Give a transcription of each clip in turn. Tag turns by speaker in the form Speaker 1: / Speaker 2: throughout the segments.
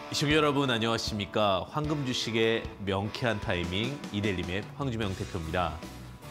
Speaker 1: 시청자 여러분 안녕하십니까. 황금 주식의 명쾌한 타이밍 이데일리맵 황주명 대표입니다.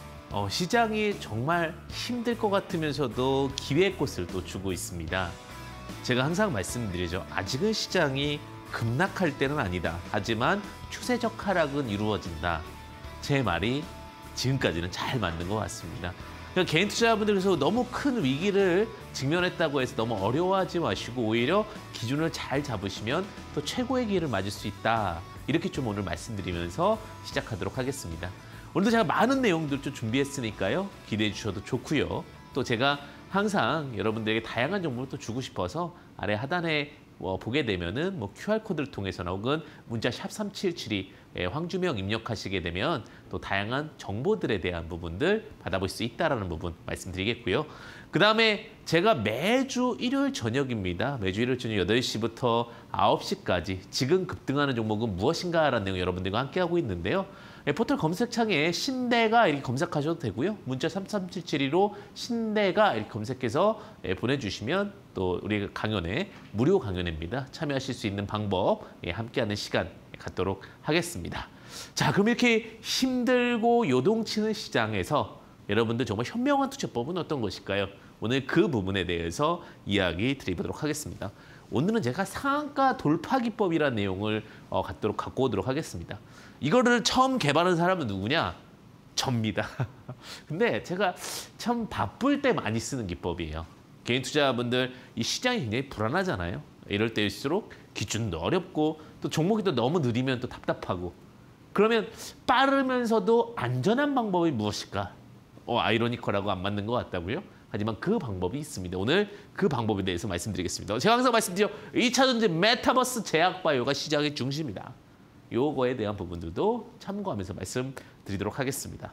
Speaker 1: 시장이 정말 힘들 것 같으면서도 기회의 꽃을 또 주고 있습니다. 제가 항상 말씀드리죠. 아직은 시장이 급락할 때는 아니다. 하지만 추세적 하락은 이루어진다. 제 말이 지금까지는 잘 맞는 것 같습니다. 그러니까 개인 투자자분들께서 너무 큰 위기를 직면했다고 해서 너무 어려워하지 마시고 오히려 기준을 잘 잡으시면 또 최고의 기회를 맞을 수 있다. 이렇게 좀 오늘 말씀드리면서 시작하도록 하겠습니다. 오늘도 제가 많은 내용들 좀 준비했으니까요. 기대해 주셔도 좋고요. 또 제가 항상 여러분들에게 다양한 정보를 또 주고 싶어서 아래 하단에 보게 되면은 QR코드를 통해서나 혹은 문자 샵 3772 황주명 입력하시게 되면 또 다양한 정보들에 대한 부분들 받아볼 수 있다는 부분 말씀드리겠고요. 그다음에 제가 매주 일요일 저녁입니다. 매주 일요일 저녁 8시부터 9시까지 지금 급등하는 종목은 무엇인가라는 내용 여러분들과 함께하고 있는데요. 포털 검색창에 신대가 이렇게 검색하셔도 되고요. 문자 33772로 신대가 이렇게 검색해서 보내주시면 또 우리 강연에 무료 강연입니다. 참여하실 수 있는 방법 함께하는 시간 갖도록 하겠습니다. 자, 그럼 이렇게 힘들고 요동치는 시장에서 여러분들 정말 현명한 투자법은 어떤 것일까요? 오늘 그 부분에 대해서 이야기 드리도록 하겠습니다. 오늘은 제가 상한가 돌파 기법이라는 내용을 갖고 오도록 하겠습니다. 이거를 처음 개발한 사람은 누구냐? 접니다. 근데 제가 참 바쁠 때 많이 쓰는 기법이에요. 개인 투자자분들 이 시장이 굉장히 불안하잖아요. 이럴 때일수록 기준도 어렵고 또 종목이 또 너무 느리면 또 답답하고 그러면 빠르면서도 안전한 방법이 무엇일까? 아이러니컬하고 안 맞는 것 같다고요? 하지만 그 방법이 있습니다. 오늘 그 방법에 대해서 말씀드리겠습니다. 제가 항상 말씀드려 2차 전지 메타버스 제약바이오가 시장의 중심이다. 요거에 대한 부분들도 참고하면서 말씀드리도록 하겠습니다.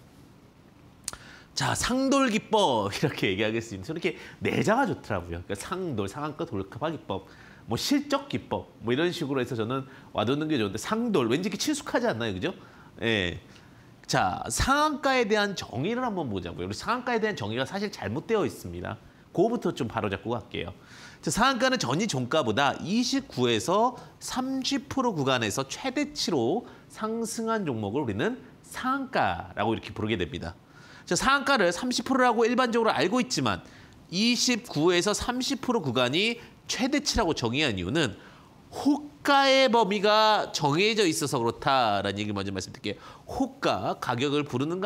Speaker 1: 자, 상돌 기법 이렇게 얘기하겠습니다. 저는 이렇게 내자가 좋더라고요. 그러니까 상돌, 상한가 돌파 기법, 실적 기법 이런 식으로 해서 저는 와두는 게 좋은데 상돌 왠지 이렇게 친숙하지 않나요, 그죠? 예. 자, 상한가에 대한 정의를 한번 보자고요. 우리 상한가에 대한 정의가 사실 잘못되어 있습니다. 그거부터 좀 바로잡고 갈게요. 자, 상한가는 전이 종가보다 29에서 30% 구간에서 최대치로 상승한 종목을 우리는 상한가라고 이렇게 부르게 됩니다. 자, 상한가를 30%라고 일반적으로 알고 있지만 29에서 30% 구간이 최대치라고 정의한 이유는 호가의 범위가 정해져 있어서 그렇다라는 얘기를 먼저 말씀드릴게요. 호가, 가격을 부르는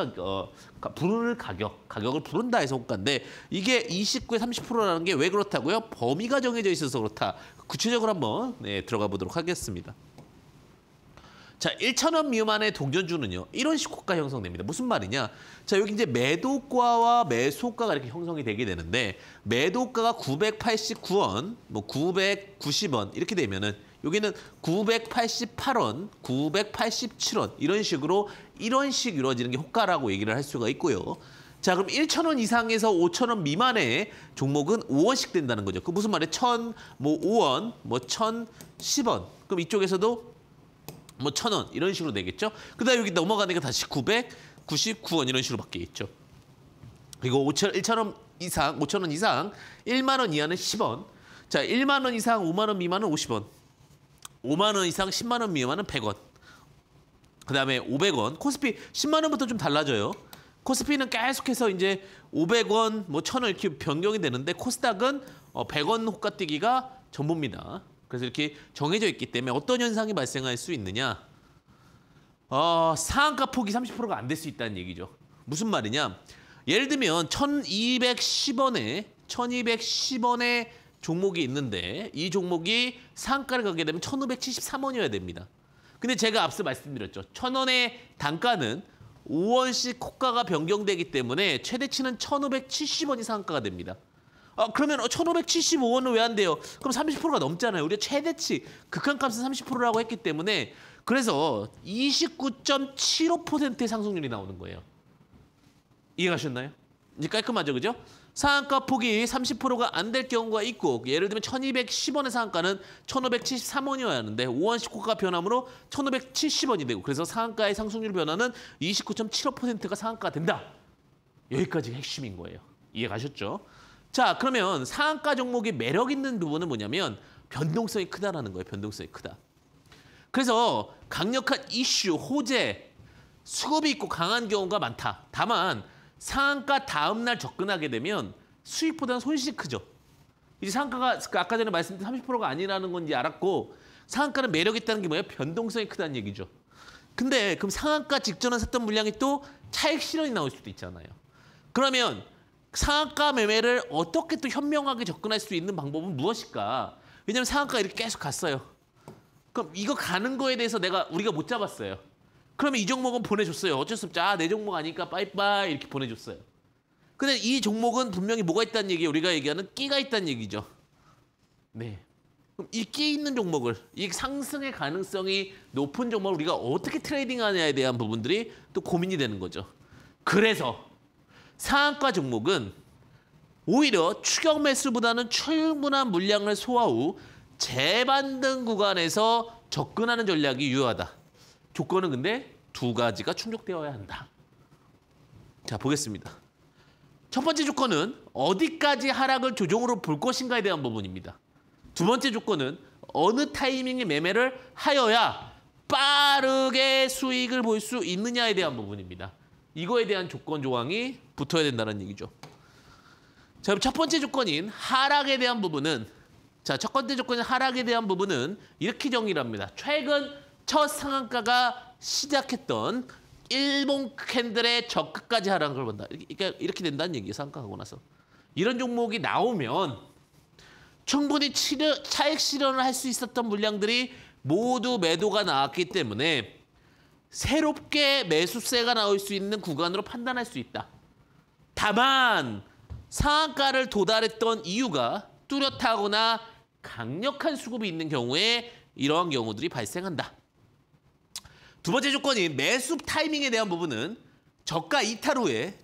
Speaker 1: 가격을 부른다 해서 호가인데 이게 29에 30%라는 게 왜 그렇다고요? 범위가 정해져 있어서 그렇다. 구체적으로 한번 들어가 보도록 하겠습니다. 자, 1,000원 미만의 동전주는요. 이런 식 호가 형성됩니다. 무슨 말이냐? 자, 여기 이제 매도가와 매수가가 이렇게 형성이 되게 되는데 매도가가 989원, 990원 이렇게 되면은 여기는 988원, 987원 이런 식으로 이런 식 이루어지는 게 호가라고 얘기를 할 수가 있고요. 자, 그럼 1,000원 이상에서 5,000원 미만의 종목은 5원씩 된다는 거죠. 그 무슨 말이에요? 1,005원, 1,010원. 그럼 이쪽에서도 1,000원 이런 식으로 되겠죠. 그다음에 여기 넘어가니까 다시 999원 이런 식으로 바뀌겠죠. 그리고 1,000원 이상, 5,000원 이상, 1만 원 이하는 10원. 자, 1만 원 이상, 5만 원 미만은 50원. 5만 원 이상, 10만 원 미만은 100원. 그다음에 500원. 코스피 10만 원부터 좀 달라져요. 코스피는 계속해서 이제 500원, 1,000원 이렇게 변경이 되는데 코스닥은 100원 호가 뛰기가 전부입니다. 그래서 이렇게 정해져 있기 때문에 어떤 현상이 발생할 수 있느냐? 상한가 폭이 30%가 안 될 수 있다는 얘기죠. 무슨 말이냐? 예를 들면 1,210원에 종목이 있는데 이 종목이 상한가를 가게 되면 1,573원이어야 됩니다. 근데 제가 앞서 말씀드렸죠. 1,000원의 단가는 5원씩 호가가 변경되기 때문에 최대치는 1,570원이 상한가가 됩니다. 그러면 1,575원은 왜 안 돼요? 그럼 30%가 넘잖아요. 우리가 최대치 극한값은 30%라고 했기 때문에 그래서 29.75%의 상승률이 나오는 거예요. 이해가셨나요? 이제 깔끔하죠, 그죠? 상한가 폭이 30%가 안 될 경우가 있고 예를 들면 1,210원의 상한가는 1,573원이어야 하는데 5원씩 호가 변함으로 1,570원이 되고 그래서 상한가의 상승률 변화는 29.75%가 상한가가 된다. 여기까지가 핵심인 거예요. 이해가셨죠? 자, 그러면 상한가 종목의 매력 있는 부분은 뭐냐면 변동성이 크다라는 거예요. 변동성이 크다. 그래서 강력한 이슈, 호재, 수급이 있고 강한 경우가 많다. 다만 상한가 다음 날 접근하게 되면 수익보다는 손실이 크죠. 이제 상한가가 아까 전에 말씀드린 30%가 아니라는 건지 알았고 상한가는 매력이 있다는 게 뭐예요? 변동성이 크다는 얘기죠. 근데 그럼 상한가 직전에 샀던 물량이 또 차익 실현이 나올 수도 있잖아요. 그러면 상한가 매매를 어떻게 또 현명하게 접근할 수 있는 방법은 무엇일까? 왜냐하면 상한가가 이렇게 계속 갔어요. 그럼 이거 가는 거에 대해서 우리가 못 잡았어요. 그러면 이 종목은 보내줬어요. 어쩔 수 없죠. 내 종목 아니까 빠이빠이 이렇게 보내줬어요. 근데 이 종목은 분명히 뭐가 있다는 얘기예요. 우리가 얘기하는 끼가 있다는 얘기죠. 네. 그럼 이 끼 있는 종목을, 이 상승의 가능성이 높은 종목을 우리가 어떻게 트레이딩하냐에 대한 부분들이 또 고민이 되는 거죠. 그래서 상한가 종목은 오히려 추격 매수보다는 충분한 물량을 소화 후 재반등 구간에서 접근하는 전략이 유효하다. 조건은 근데 두 가지가 충족되어야 한다. 자, 보겠습니다. 첫 번째 조건은 어디까지 하락을 조정으로 볼 것인가에 대한 부분입니다. 두 번째 조건은 어느 타이밍에 매매를 하여야 빠르게 수익을 볼 수 있느냐에 대한 부분입니다. 이거에 대한 조건 조항이 붙어야 된다는 얘기죠. 자, 그럼 첫 번째 조건인 하락에 대한 부분은 첫 번째 조건인 하락에 대한 부분은 이렇게 정의를 합니다. 최근 첫 상한가가 시작했던 일본 캔들의 저가까지 하락을 본다. 이렇게 된다는 얘기예요. 상한가하고 나서. 이런 종목이 나오면 충분히 차익 실현을 할 수 있었던 물량들이 모두 매도가 나왔기 때문에 새롭게 매수세가 나올 수 있는 구간으로 판단할 수 있다. 다만 상한가를 도달했던 이유가 뚜렷하거나 강력한 수급이 있는 경우에 이러한 경우들이 발생한다. 두 번째 조건인 매수 타이밍에 대한 부분은 저가 이탈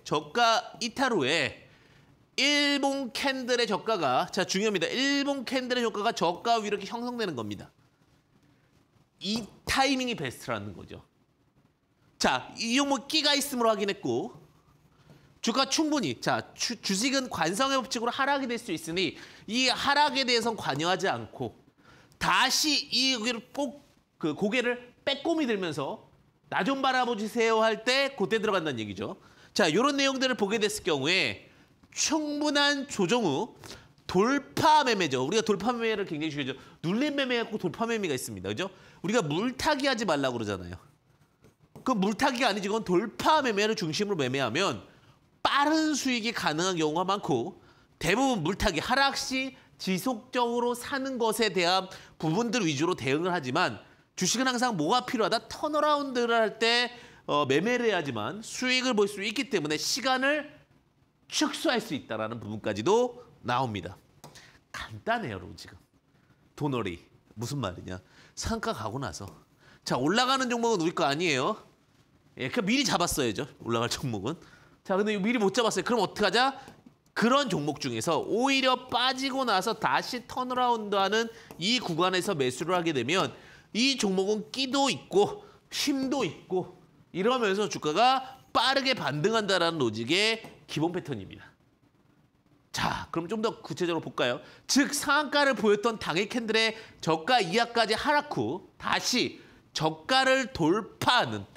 Speaker 1: 후에 일본 캔들의 저가가 중요합니다. 일본 캔들의 저가가 저가 위로 이렇게 형성되는 겁니다. 이 타이밍이 베스트라는 거죠. 자, 이 종목 끼가 있음으로 확인했고 주가 충분히 주식은 관성의 법칙으로 하락이 될 수 있으니 이 하락에 대해서는 관여하지 않고 다시 이 고개를 빼꼼히 들면서 나 좀 바라보세요 할 때 그때 들어간다는 얘기죠. 자, 이런 내용들을 보게 됐을 경우에 충분한 조정 후 돌파 매매죠. 우리가 돌파 매매를 굉장히 중요하죠. 눌림 매매하고 돌파 매매가 있습니다. 그죠? 우리가 물타기 하지 말라고 그러잖아요. 그 물타기가 아니지. 그건 돌파 매매를 중심으로 매매하면 빠른 수익이 가능한 경우가 많고 대부분 물타기, 하락 시 지속적으로 사는 것에 대한 부분들 위주로 대응을 하지만 주식은 항상 뭐가 필요하다? 턴어라운드를 할 때 매매를 해야지만 수익을 볼 수 있기 때문에 시간을 축소할 수 있다는 부분까지도 나옵니다. 간단해요, 여러분 지금. 도너리. 무슨 말이냐. 상한가 가고 나서. 자, 올라가는 종목은 우리 거 아니에요. 예, 그냥 미리 잡았어야죠. 올라갈 종목은. 자, 근데 미리 못 잡았어요. 그럼 어떡하자? 그런 종목 중에서 오히려 빠지고 나서 다시 턴어라운드하는 이 구간에서 매수를 하게 되면 이 종목은 끼도 있고 힘도 있고 이러면서 주가가 빠르게 반등한다라는 로직의 기본 패턴입니다. 자, 그럼 좀 더 구체적으로 볼까요? 즉 상한가를 보였던 당일 캔들의 저가 이하까지 하락 후 다시 저가를 돌파하는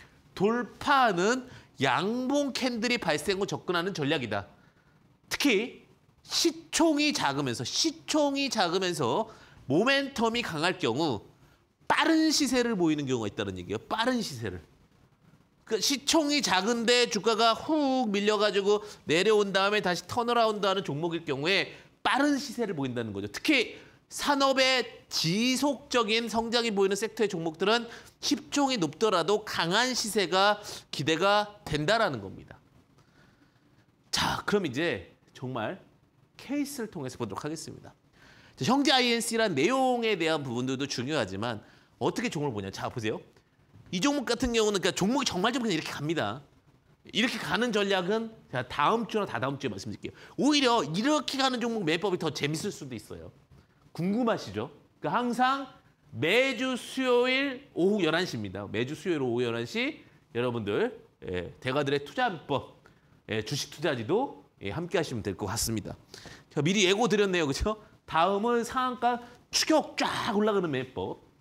Speaker 1: 양봉 캔들이 발생 후 접근하는 전략이다. 특히 시총이 작으면서 모멘텀이 강할 경우 빠른 시세를 보이는 경우가 있다는 얘기예요. 빠른 시세를. 그 시총이 작은데 주가가 훅 밀려가지고 내려온 다음에 다시 턴어라운드하는 종목일 경우에 빠른 시세를 보인다는 거죠. 특히 산업의 지속적인 성장이 보이는 섹터의 종목들은 시총이 높더라도 강한 시세가 기대가 된다라는 겁니다. 자, 그럼 이제 정말 케이스를 통해서 보도록 하겠습니다. 자, 형제 INC란 내용에 대한 부분들도 중요하지만 어떻게 종목을 보냐. 자, 보세요. 이 종목 같은 경우는 그러니까 종목이 정말 좀 그냥 이렇게 갑니다. 이렇게 가는 전략은 제가 다음 주나 다다음 주에 말씀드릴게요. 오히려 이렇게 가는 종목 매법이 더 재밌을 수도 있어요. 궁금하시죠? 그러니까 항상 매주 수요일 오후 11시입니다. 매주 수요일 오후 11시 여러분들 대가들의 투자 비법, 주식 투자지도 함께 하시면 될 것 같습니다. 제가 미리 예고 드렸네요. 그렇죠? 다음은 상한가 추격 쫙 올라가는 매법.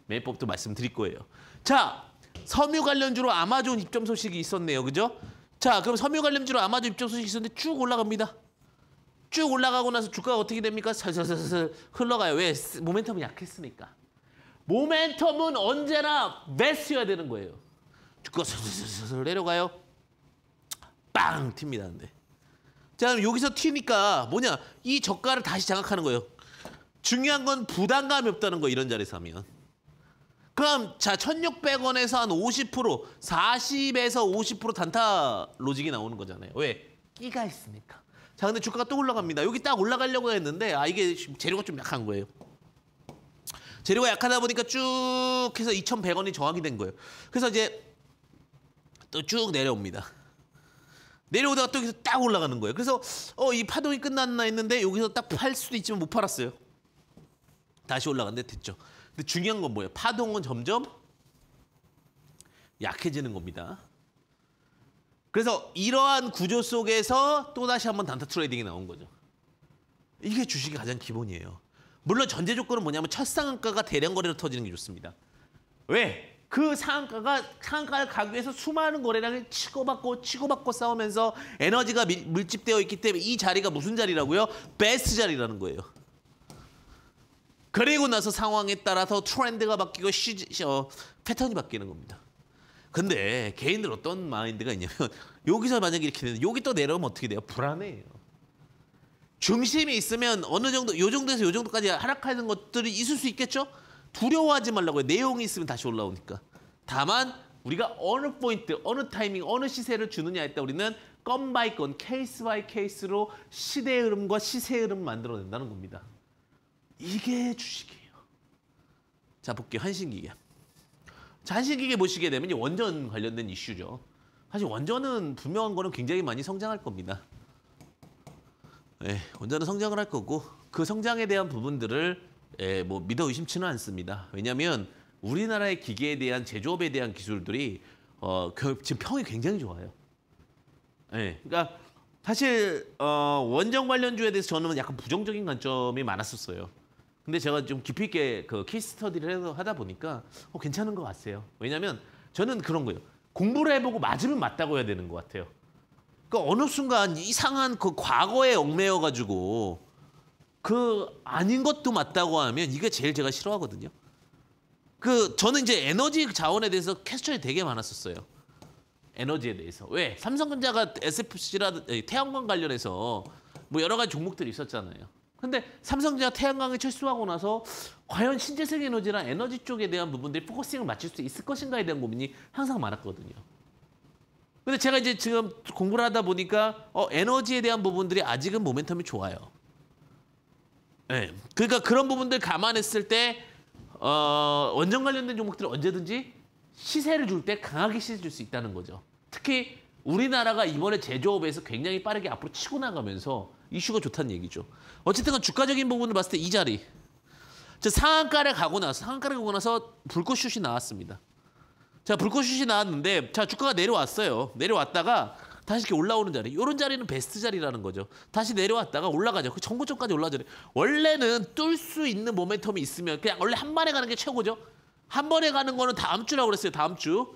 Speaker 1: 매매법도 말씀드릴 거예요. 자, 섬유 관련주로 아마존 입점 소식이 있었네요. 그죠? 자, 그럼 섬유 관련주로 아마존 입점 소식이 있었는데 쭉 올라갑니다. 쭉 올라가고 나서 주가가 어떻게 됩니까? 살살살살 흘러가요. 왜? 모멘텀이 약했으니까. 모멘텀은 언제나 매수해야 되는 거예요. 주가가 살살살살 내려가요. 빵! 튑니다. 근데. 자, 그럼 여기서 튀니까 뭐냐? 이 저가를 다시 장악하는 거예요. 중요한 건 부담감이 없다는 거, 이런 자리에서 하면. 그럼 자, 1,600원에서 한 50%, 40에서 50% 단타 로직이 나오는 거잖아요. 왜? 끼가 있으니까. 자, 근데 주가가 또 올라갑니다. 여기 딱 올라가려고 했는데 이게 재료가 좀 약한 거예요. 재료가 약하다 보니까 쭉 해서 2,100원이 저항이 된 거예요. 그래서 이제 또 쭉 내려옵니다. 내려오다가 또 여기서 딱 올라가는 거예요. 그래서 이 파동이 끝났나 했는데 여기서 딱 팔 수도 있지만 못 팔았어요. 다시 올라갔는데 됐죠. 근데 중요한 건 뭐예요? 파동은 점점 약해지는 겁니다. 그래서 이러한 구조 속에서 또다시 한번 단타 트레이딩이 나온 거죠. 이게 주식의 가장 기본이에요. 물론 전제 조건은 뭐냐면 첫 상한가가 대량 거래로 터지는 게 좋습니다. 왜? 그 상한가를 가기 위해서 수많은 거래량이 치고받고 싸우면서 에너지가 밀집되어 있기 때문에 이 자리가 무슨 자리라고요? 베스트 자리라는 거예요. 그리고 나서 상황에 따라서 트렌드가 바뀌고 패턴이 바뀌는 겁니다. 근데 개인들 어떤 마인드가 있냐면 여기서 만약에 이렇게 되면 여기 또 내려오면 어떻게 돼요? 불안해요. 중심이 있으면 어느 정도, 요 정도에서 요 정도까지 하락하는 것들이 있을 수 있겠죠? 두려워하지 말라고요. 내용이 있으면 다시 올라오니까. 다만 우리가 어느 포인트, 어느 타이밍, 어느 시세를 주느냐에 따라 우리는 건 바이 건, 케이스 바이 케이스로 시대의 흐름과 시세의 흐름을 만들어낸다는 겁니다. 이게 주식이에요. 자, 볼게요. 한신기계. 자, 한신기계 보시게 되면 원전 관련된 이슈죠. 사실 원전은 분명한 거는 굉장히 많이 성장할 겁니다. 네, 원전은 성장을 할 거고 그 성장에 대한 부분들을 뭐 믿어 의심치는 않습니다. 왜냐하면 우리나라의 기계에 대한 제조업에 대한 기술들이 지금 평이 굉장히 좋아요. 네, 그러니까 사실 원전 관련주에 대해서 저는 약간 부정적인 관점이 많았었어요. 근데 제가 좀 깊이 있게 그 케이스 스터디를 하다 보니까 괜찮은 것 같아요. 왜냐하면 저는 그런 거예요. 공부를 해보고 맞으면 맞다고 해야 되는 것 같아요. 그러니까 어느 순간 이상한 그 과거에 얽매여가지고 그 아닌 것도 맞다고 하면 이게 제일 제가 싫어하거든요. 저는 이제 에너지 자원에 대해서 퀘스천이 되게 많았었어요. 에너지에 대해서. 왜? 삼성전자가 SFC라 태양광 관련해서 뭐 여러 가지 종목들이 있었잖아요. 근데 삼성전자 태양광에 철수하고 나서 과연 신재생 에너지랑 에너지 쪽에 대한 부분들이 포커싱을 맞출 수 있을 것인가에 대한 고민이 항상 많았거든요. 근데 제가 이제 지금 공부를 하다 보니까 에너지에 대한 부분들이 아직은 모멘텀이 좋아요. 네. 그러니까 그런 부분들 감안했을 때 원전 관련된 종목들은 언제든지 시세를 줄 때 강하게 시세 줄 수 있다는 거죠. 특히 우리나라가 이번에 제조업에서 굉장히 빠르게 앞으로 치고 나가면서 이슈가 좋다는 얘기죠. 어쨌든 주가적인 부분을 봤을 때 이 자리. 상한가를 가고 나서 불꽃슛이 나왔습니다. 자, 불꽃슛이 나왔는데 자, 주가가 내려왔어요. 내려왔다가 다시 이렇게 올라오는 자리. 이런 자리는 베스트 자리라는 거죠. 다시 내려왔다가 올라가죠. 그 정고점까지 올라가죠. 원래는 뚫을 수 있는 모멘텀이 있으면 그냥 원래 한 번에 가는 게 최고죠. 한 번에 가는 거는 다음 주라고 그랬어요. 다음 주.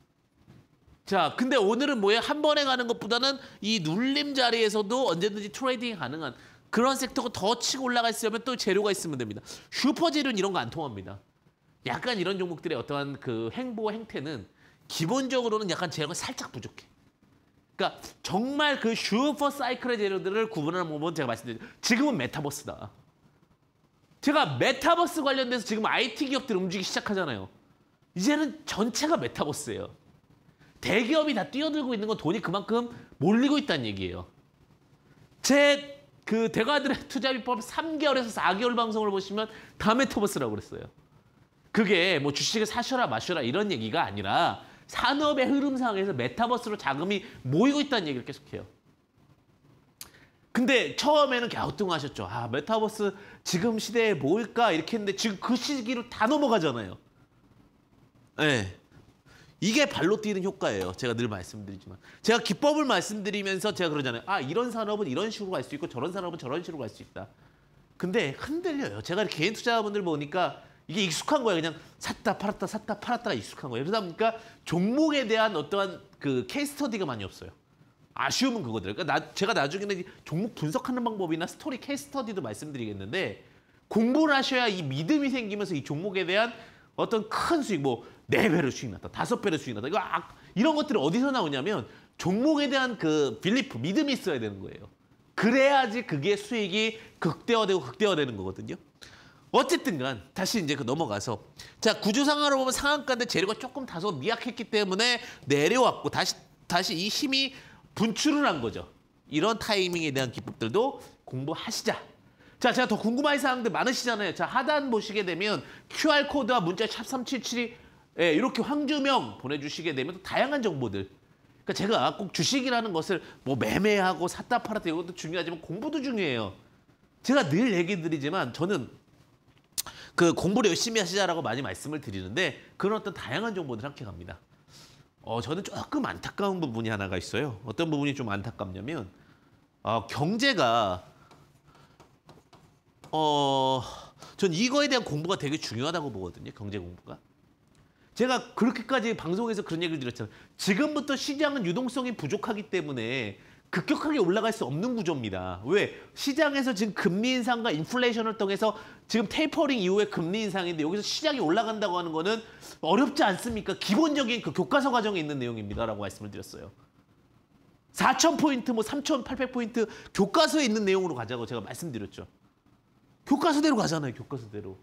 Speaker 1: 자, 근데 오늘은 뭐예요? 한 번에 가는 것보다는 이 눌림 자리에서도 언제든지 트레이딩이 가능한 그런 섹터가 더 치고 올라가 있으면 또 재료가 있으면 됩니다. 슈퍼재료는 이런 거 안 통합니다. 약간 이런 종목들의 어떠한 그 행보 행태는 기본적으로는 약간 재료가 살짝 부족해. 그러니까 정말 그 슈퍼 사이클의 재료들을 구분하는 방법은 제가 말씀드렸죠. 지금은 메타버스다. 제가 메타버스 관련돼서 지금 IT 기업들 움직이기 시작하잖아요. 이제는 전체가 메타버스예요. 대기업이 다 뛰어들고 있는 건 돈이 그만큼 몰리고 있다는 얘기예요. 제 그 대가들의 투자 비법 3개월에서 4개월 방송을 보시면 다 메타버스라고 그랬어요. 그게 뭐 주식을 사셔라 마셔라 이런 얘기가 아니라 산업의 흐름상에서 메타버스로 자금이 모이고 있다는 얘기를 계속해요. 근데 처음에는 갸우뚱하셨죠. 메타버스 지금 시대에 뭘까 이렇게 했는데 지금 그 시기로 다 넘어가잖아요. 네. 이게 발로 뛰는 효과예요. 제가 늘 말씀드리지만. 제가 기법을 말씀드리면서 제가 그러잖아요. 이런 산업은 이런 식으로 갈 수 있고 저런 산업은 저런 식으로 갈 수 있다. 근데 흔들려요. 제가 개인 투자자분들 보니까 이게 익숙한 거예요. 그냥 샀다 팔았다가 익숙한 거예요. 그러다 보니까 종목에 대한 어떠한 그 케이스 스터디가 많이 없어요. 아쉬움은 그거더라고요. 그러니까 제가 나중에는 종목 분석하는 방법이나 스토리 케이스 스터디도 말씀드리겠는데 공부를 하셔야 이 믿음이 생기면서 이 종목에 대한 어떤 큰 수익, 뭐 4배로 수익 났다, 5배로 수익 났다. 이런 것들이 어디서 나오냐면 종목에 대한 그 빌리프, 믿음이 있어야 되는 거예요. 그래야지 그게 수익이 극대화되는 거거든요. 어쨌든 간 다시 이제 넘어가서 자 구조상으로 보면 상한가인데 재료가 조금 다소 미약했기 때문에 내려왔고 다시 이 힘이 분출을 한 거죠. 이런 타이밍에 대한 기법들도 공부하시자. 자, 제가 더 궁금한 사항들 많으시잖아요. 자, 하단 보시게 되면 QR코드와 문자 샵 377이 예, 이렇게 황주명 보내주시게 되면 또 다양한 정보들. 그러니까 제가 꼭 주식이라는 것을 뭐 매매하고 샀다 팔았다 이것도 중요하지만 공부도 중요해요. 제가 늘 얘기 드리지만 저는 그 공부를 열심히 하시자라고 많이 말씀을 드리는데 그런 어떤 다양한 정보들 함께 갑니다. 저는 조금 안타까운 부분이 하나가 있어요. 어떤 부분이 좀 안타깝냐면 경제가 전 이거에 대한 공부가 되게 중요하다고 보거든요. 경제 공부가. 제가 그렇게까지 방송에서 그런 얘기를 드렸잖아요. 지금부터 시장은 유동성이 부족하기 때문에 급격하게 올라갈 수 없는 구조입니다. 왜? 시장에서 지금 금리 인상과 인플레이션을 통해서 지금 테이퍼링 이후에 금리 인상인데 여기서 시장이 올라간다고 하는 거는 어렵지 않습니까? 기본적인 그 교과서 과정에 있는 내용입니다라고 말씀을 드렸어요. 4,000포인트, 뭐 3,800포인트 교과서에 있는 내용으로 가자고 제가 말씀드렸죠. 교과서대로 가잖아요. 교과서대로.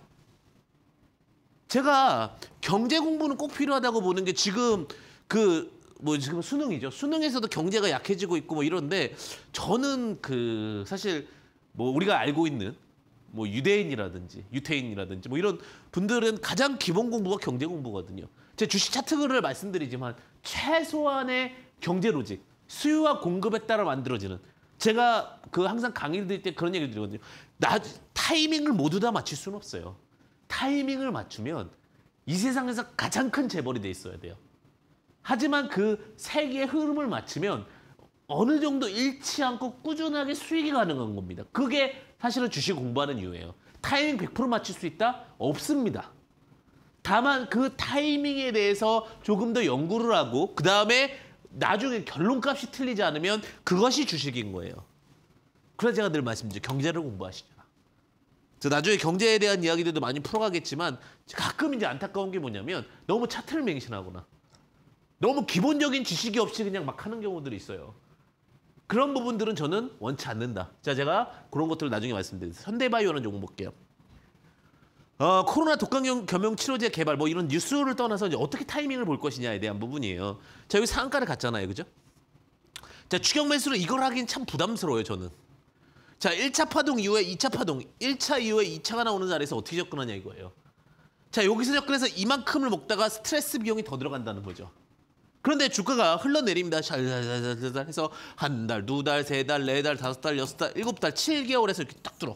Speaker 1: 제가 경제 공부는 꼭 필요하다고 보는 게 지금 지금 수능이죠. 수능에서도 경제가 약해지고 있고 뭐 이런데 저는 사실 뭐 우리가 알고 있는 뭐 유태인이라든지 뭐 이런 분들은 가장 기본 공부가 경제 공부거든요. 제가 주식 차트를 말씀드리지만 최소한의 경제 로직, 수요와 공급에 따라 만들어지는 제가 항상 강의를 드릴 때 그런 얘기를 드리거든요. 타이밍을 모두 다 맞출 수는 없어요. 타이밍을 맞추면 이 세상에서 가장 큰 재벌이 돼 있어야 돼요. 하지만 그 세계의 흐름을 맞추면 어느 정도 잃지 않고 꾸준하게 수익이 가능한 겁니다. 그게 사실은 주식 공부하는 이유예요. 타이밍 100% 맞출 수 있다? 없습니다. 다만 그 타이밍에 대해서 조금 더 연구를 하고 그다음에 나중에 결론값이 틀리지 않으면 그것이 주식인 거예요. 그래서 제가 늘 말씀드리죠. 경제를 공부하시죠. 그래서 나중에 경제에 대한 이야기들도 많이 풀어가겠지만 가끔 이제 안타까운 게 뭐냐면 너무 차트를 맹신하거나 너무 기본적인 지식이 없이 그냥 막 하는 경우들이 있어요. 그런 부분들은 저는 원치 않는다. 자, 제가 그런 것들을 나중에 말씀드리겠습니다. 현대바이오라는 종목 볼게요. 코로나 독감 겸용 치료제 개발 뭐 이런 뉴스를 떠나서 이제 어떻게 타이밍을 볼 것이냐에 대한 부분이에요. 자, 여기 상한가를 갔잖아요. 그죠? 자, 추격 매수로 이걸 하긴 참 부담스러워요, 저는. 자, 1차 파동 이후에 2차 파동, 1차 이후에 2차가 나오는 자리에서 어떻게 접근하냐 이거예요. 자, 여기서 접근해서 이만큼을 먹다가 스트레스 비용이 더 들어간다는 거죠. 그런데 주가가 흘러내립니다. 샬샬샬샬 해서 한 달, 두 달, 세 달, 네 달, 다섯 달, 여섯 달, 일곱 달, 7개월에서 이렇게 딱 뚫어.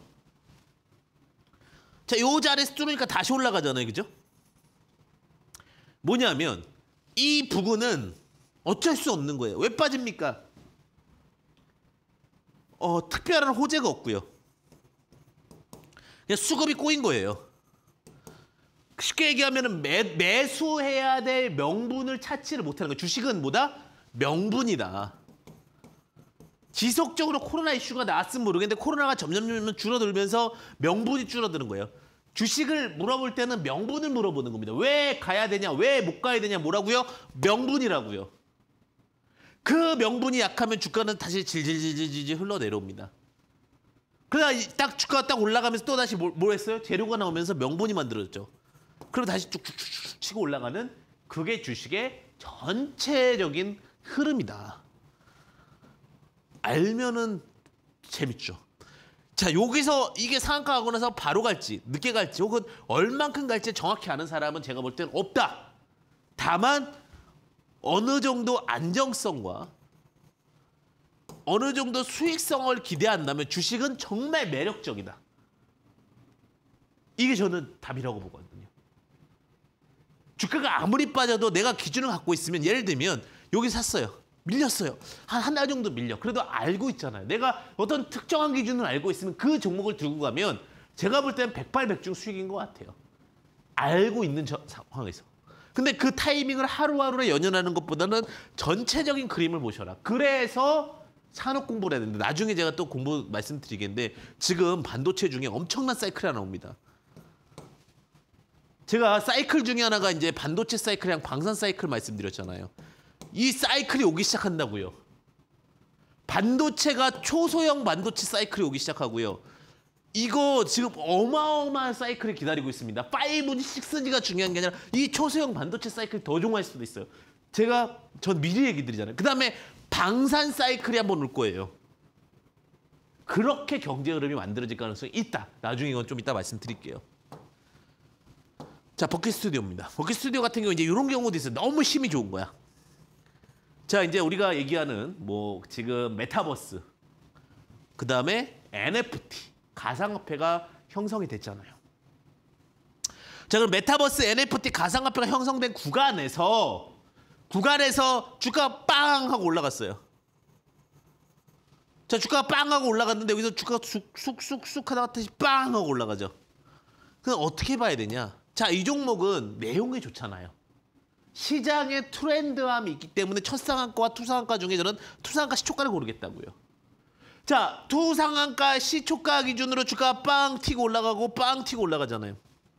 Speaker 1: 자, 요 자리에서 뚫으니까 다시 올라가잖아요. 그죠? 뭐냐면 이 부근은 어쩔 수 없는 거예요. 왜 빠집니까? 특별한 호재가 없고요. 그냥 수급이 꼬인 거예요. 쉽게 얘기하면 매수해야 될 명분을 찾지를 못하는 거예요. 주식은 뭐다? 명분이다. 지속적으로 코로나 이슈가 나왔으면 모르겠는데 코로나가 점점 줄어들면서 명분이 줄어드는 거예요. 주식을 물어볼 때는 명분을 물어보는 겁니다. 왜 가야 되냐? 왜 못 가야 되냐? 뭐라고요? 명분이라고요. 그 명분이 약하면 주가는 다시 질질질질 흘러내려옵니다. 그러다 딱 주가가 딱 올라가면서 또 다시 뭘 했어요? 재료가 나오면서 명분이 만들어졌죠. 그리고 다시 쭉쭉쭉 치고 올라가는 그게 주식의 전체적인 흐름이다. 알면은 재밌죠. 자, 여기서 이게 상한가 하고 나서 바로 갈지 늦게 갈지 혹은 얼만큼 갈지 정확히 아는 사람은 제가 볼 때는 없다. 다만 어느 정도 안정성과 어느 정도 수익성을 기대한다면 주식은 정말 매력적이다. 이게 저는 답이라고 보거든요. 주가가 아무리 빠져도 내가 기준을 갖고 있으면 예를 들면 여기 샀어요. 밀렸어요. 한 달 정도 밀려. 그래도 알고 있잖아요. 내가 어떤 특정한 기준을 알고 있으면 그 종목을 들고 가면 제가 볼 때는 백발백중 수익인 것 같아요. 알고 있는 상황에서. 근데 그 타이밍을 하루하루에 연연하는 것보다는 전체적인 그림을 보셔라. 그래서 산업 공부를 해야 되는데 나중에 제가 또 공부 말씀드리겠는데 지금 반도체 중에 엄청난 사이클이 하나 옵니다. 제가 사이클 중에 하나가 이제 반도체 사이클이랑 방산 사이클 말씀드렸잖아요. 이 사이클이 오기 시작한다고요. 반도체가 초소형 반도체 사이클이 오기 시작하고요. 이거 지금 어마어마한 사이클이 기다리고 있습니다. 5G, 6G가 중요한 게 아니라 이 초소형 반도체 사이클이 더 종할 수도 있어요. 전 미리 얘기 드리잖아요. 그다음에 방산 사이클이 한번 올 거예요. 그렇게 경제 흐름이 만들어질 가능성이 있다. 나중에 이건 좀 이따 말씀드릴게요. 자, 버킷 스튜디오입니다. 버킷 스튜디오 같은 경우 이제 이런 경우도 있어요. 너무 힘이 좋은 거야. 자, 이제 우리가 얘기하는 뭐 지금 메타버스, 그다음에 NFT, 가상화폐가 형성이 됐잖아요. 자, 그럼 메타버스, NFT, 가상화폐가 형성된 구간에서 주가가 빵 하고 올라갔어요. 자, 주가가 빵 하고 올라갔는데 여기서 주가가 쑥쑥쑥 하다가 다시 빵 하고 올라가죠. 그럼 어떻게 봐야 되냐? 자, 이 종목은 내용이 좋잖아요. 시장의 트렌드함이 있기 때문에 첫상한가와 투상한가 중에 저는 투상한가 시초가를 고르겠다고요. 자, 투상한가 시초가 기준으로 주가가 빵 튀고 올라가고 빵 튀고 올라가잖아요.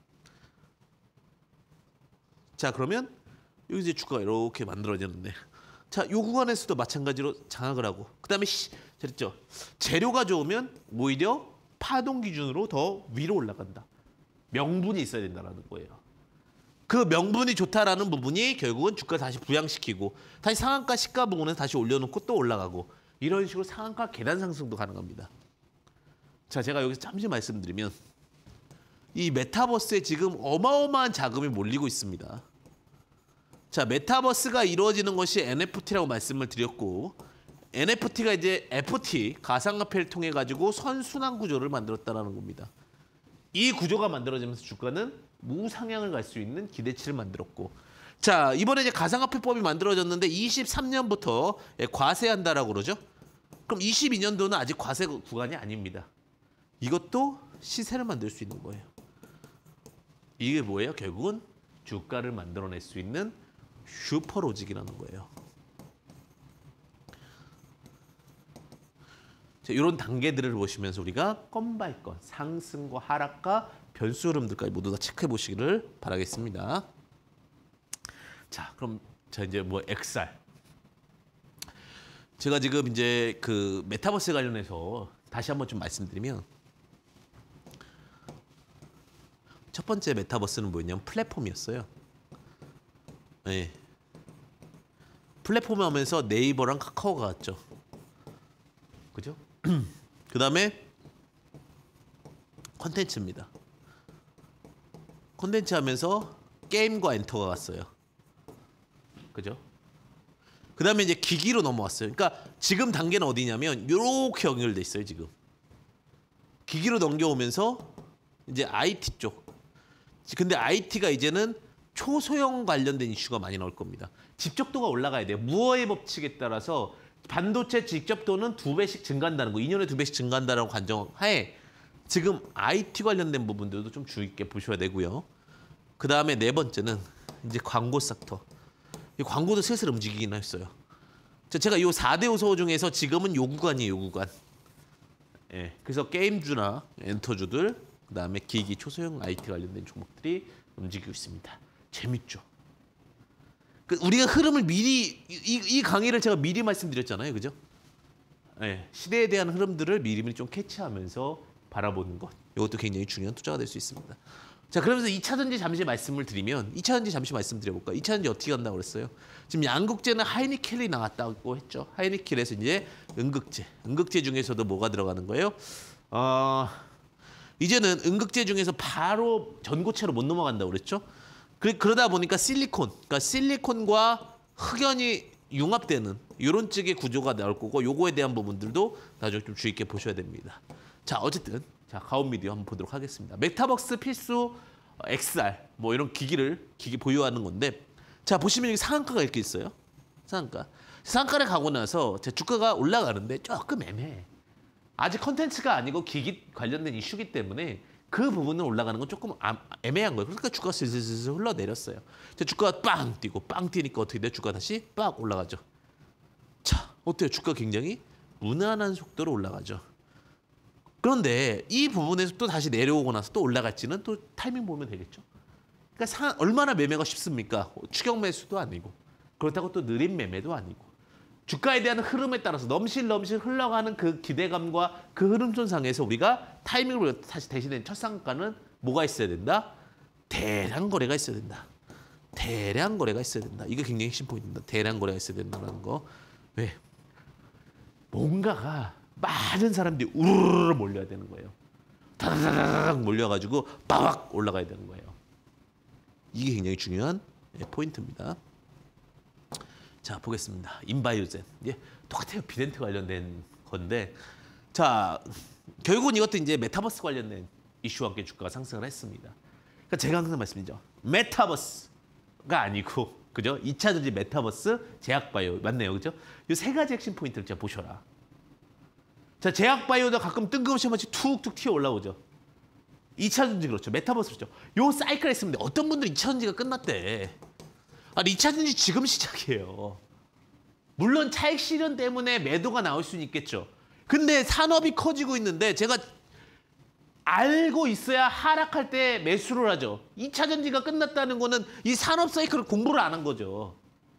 Speaker 1: 자, 그러면 여기 이제 주가가 이렇게 만들어지는데, 자, 요 구간에서도 마찬가지로 장악을 하고, 그다음에 그랬죠. 재료가 좋으면 오히려 파동 기준으로 더 위로 올라간다. 명분이 있어야 된다는 거예요. 그 명분이 좋다라는 부분이 결국은 주가 다시 부양시키고 다시 상한가 시가 부분에서 다시 올려놓고 또 올라가고 이런 식으로 상한가 계단 상승도 가능합니다. 자, 제가 여기서 잠시 말씀드리면 이 메타버스에 지금 어마어마한 자금이 몰리고 있습니다. 자, 메타버스가 이루어지는 것이 NFT라고 말씀을 드렸고 NFT가 이제 FT, 가상화폐를 통해 가지고 선순환 구조를 만들었다는 겁니다. 이 구조가 만들어지면서 주가는 무상향을 갈 수 있는 기대치를 만들었고, 자, 이번에 이제 가상화폐법이 만들어졌는데 23년부터 과세한다라고 그러죠. 그럼 22년도는 아직 과세 구간이 아닙니다. 이것도 시세를 만들 수 있는 거예요. 이게 뭐예요? 결국은 주가를 만들어낼 수 있는 슈퍼로직이라는 거예요. 자, 이런 단계들을 보시면서 우리가 건 바이 건 상승과 하락과 변수 흐름들까지 모두 다 체크해 보시기를 바라겠습니다. 자, 그럼 이제 뭐 XR. 제가 지금 이제 그 메타버스 관련해서 다시 한번 좀 말씀드리면 첫 번째 메타버스는 뭐였냐면 플랫폼이었어요. 네. 플랫폼 하면서 네이버랑 카카오가 왔죠. 그죠? 그 다음에 컨텐츠입니다. 컨텐츠 하면서 게임과 엔터가 왔어요. 그죠? 그 다음에 이제 기기로 넘어왔어요. 그러니까 지금 단계는 어디냐면 이렇게 연결돼 있어요. 지금 기기로 넘겨오면서 이제 IT 쪽. 근데 IT가 이제는 초소형 관련된 이슈가 많이 나올 겁니다. 집적도가 올라가야 돼요. 무어의 법칙에 따라서 반도체 직접도는 2배씩 증가한다는 거, 2년에 2배씩 증가한다는 관정하에 지금 IT 관련된 부분들도 좀 주의 있게 보셔야 되고요. 그 다음에 네 번째는 이제 광고 섹터. 이 광고도 슬슬 움직이긴 했어요. 제가 이 4대 요소 중에서 지금은 요 구간이에요, 요 구간. 예, 그래서 게임주나 엔터주들, 그 다음에 기기, 초소형 IT 관련된 종목들이 움직이고 있습니다. 재밌죠? 우리가 흐름을 미리 이 강의를 제가 미리 말씀드렸잖아요, 그죠? 네, 시대에 대한 흐름들을 미리미리 좀 캐치하면서 바라보는 것, 이것도 굉장히 중요한 투자가 될 수 있습니다. 자, 그러면서 2차 전지 잠시 말씀을 드리면 2차 전지 잠시 말씀드려볼까요? 2차 전지 어떻게 간다고 그랬어요? 지금 양극재는 하이니켈이 나왔다고 했죠. 하이니켈에서 이제 음극재 중에서도 뭐가 들어가는 거예요? 이제는 음극재 중에서 바로 전고체로 못 넘어간다고 그랬죠. 그러다 보니까 그러니까 실리콘과 흑연이 융합되는 이런 쪽의 구조가 나올 거고, 요거에 대한 부분들도 나중에 좀 주의 있게 보셔야 됩니다. 자, 어쨌든 가온 미디어 한번 보도록 하겠습니다. 메타버스 필수 XR 뭐 이런 기기 보유하는 건데, 자, 보시면 여기 상한가가 이렇게 있어요. 상한가를 가고 나서 제 주가가 올라가는데 조금 애매해. 아직 컨텐츠가 아니고 기기 관련된 이슈기 때문에 그 부분은 올라가는 건 조금 애매한 거예요. 그러니까 주가가 슬슬 흘러내렸어요. 주가가 빵 뛰고 빵 뛰니까 어떻게 돼? 주가 다시 빡 올라가죠. 자, 어때요? 주가 굉장히 무난한 속도로 올라가죠. 그런데 이 부분에서 또 다시 내려오고 나서 또 올라갈지는 또 타이밍 보면 되겠죠. 그러니까 얼마나 매매가 쉽습니까? 추격 매수도 아니고 그렇다고 또 느린 매매도 아니고 주가에 대한 흐름에 따라서 넘실넘실 흘러가는 그 기대감과 그 흐름선상에서 우리가 타이밍을 다시 대신에 첫 상가는 뭐가 있어야 된다? 대량 거래가 있어야 된다. 대량 거래가 있어야 된다. 이게 굉장히 핵심 포인트입니다. 대량 거래가 있어야 된다는 거. 왜? 뭔가가 많은 사람들이 우르르 몰려야 되는 거예요. 다다다닥 몰려가지고 빠박 올라가야 되는 거예요. 이게 굉장히 중요한 포인트입니다. 자, 보겠습니다. 인바이오젠. 예, 똑같아요. 비덴트 관련된 건데, 자, 결국은 이것도 이제 메타버스 관련된 이슈와 함께 주가가 상승을 했습니다. 그러니까 제가 항상 말씀드리죠. 메타버스가 아니고, 그죠? 2차 전지 메타버스, 제약바이오 맞네요, 그죠? 이 세 가지 핵심 포인트를 제가 보셔라. 자, 제약바이오도 가끔 뜬금없이 한 번씩 툭툭 튀어 올라오죠. 2차 전지 그렇죠. 메타버스 그렇죠. 요 사이클 했습니다. 어떤 분들은 2차 전지가 끝났대. 아니 2차 전지 지금 시작이에요. 물론 차익 실현 때문에 매도가 나올 수는 있겠죠. 근데 산업이 커지고 있는데 제가 알고 있어야 하락할 때 매수를 하죠. 2차 전지가 끝났다는 거는 이 산업 사이클을 공부를 안 한 거죠.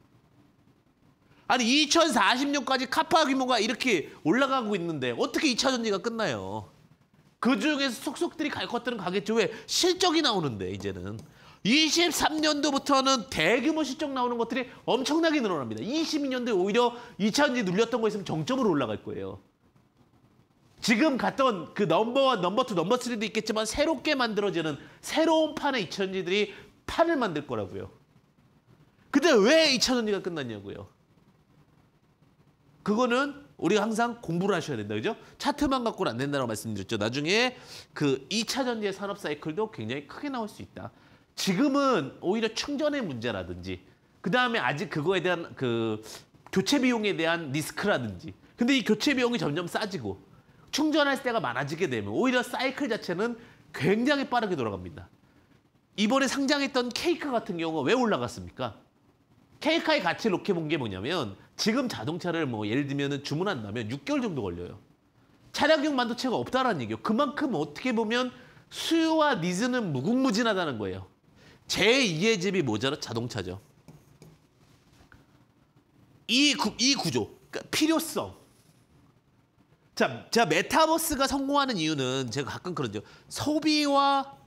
Speaker 1: 아니 2040년까지 카파 규모가 이렇게 올라가고 있는데 어떻게 2차 전지가 끝나요? 그중에서 속속들이 갈 것들은 가겠죠. 왜? 실적이 나오는데 이제는. 23년도부터는 대규모 실적 나오는 것들이 엄청나게 늘어납니다. 22년도에 오히려 2차 전지 눌렸던 거 있으면 정점으로 올라갈 거예요. 지금 갔던 그 넘버 1, 넘버 2, 넘버 3도 있겠지만 새롭게 만들어지는 새로운 판의 2차 전지들이 판을 만들 거라고요. 근데 왜 2차 전지가 끝났냐고요. 그거는 우리가 항상 공부를 하셔야 된다. 그죠? 차트만 갖고는 안 된다고 말씀드렸죠. 나중에 그 2차 전지의 산업 사이클도 굉장히 크게 나올 수 있다. 지금은 오히려 충전의 문제라든지 그다음에 아직 그거에 대한 그 교체 비용에 대한 리스크라든지 근데 이 교체 비용이 점점 싸지고 충전할 때가 많아지게 되면 오히려 사이클 자체는 굉장히 빠르게 돌아갑니다. 이번에 상장했던 케이크 같은 경우가 왜 올라갔습니까? 케이크의 가치를 놓게 본 게 뭐냐면 지금 자동차를 뭐 예를 들면 주문한다면 6개월 정도 걸려요. 차량용 반도체가 없다라는 얘기예요. 그만큼 어떻게 보면 수요와 니즈는 무궁무진하다는 거예요. 제2의 집이 모자라 자동차죠. 이 구조, 그러니까 필요성. 자, 제가 메타버스가 성공하는 이유는 제가 가끔 그러죠. 소비와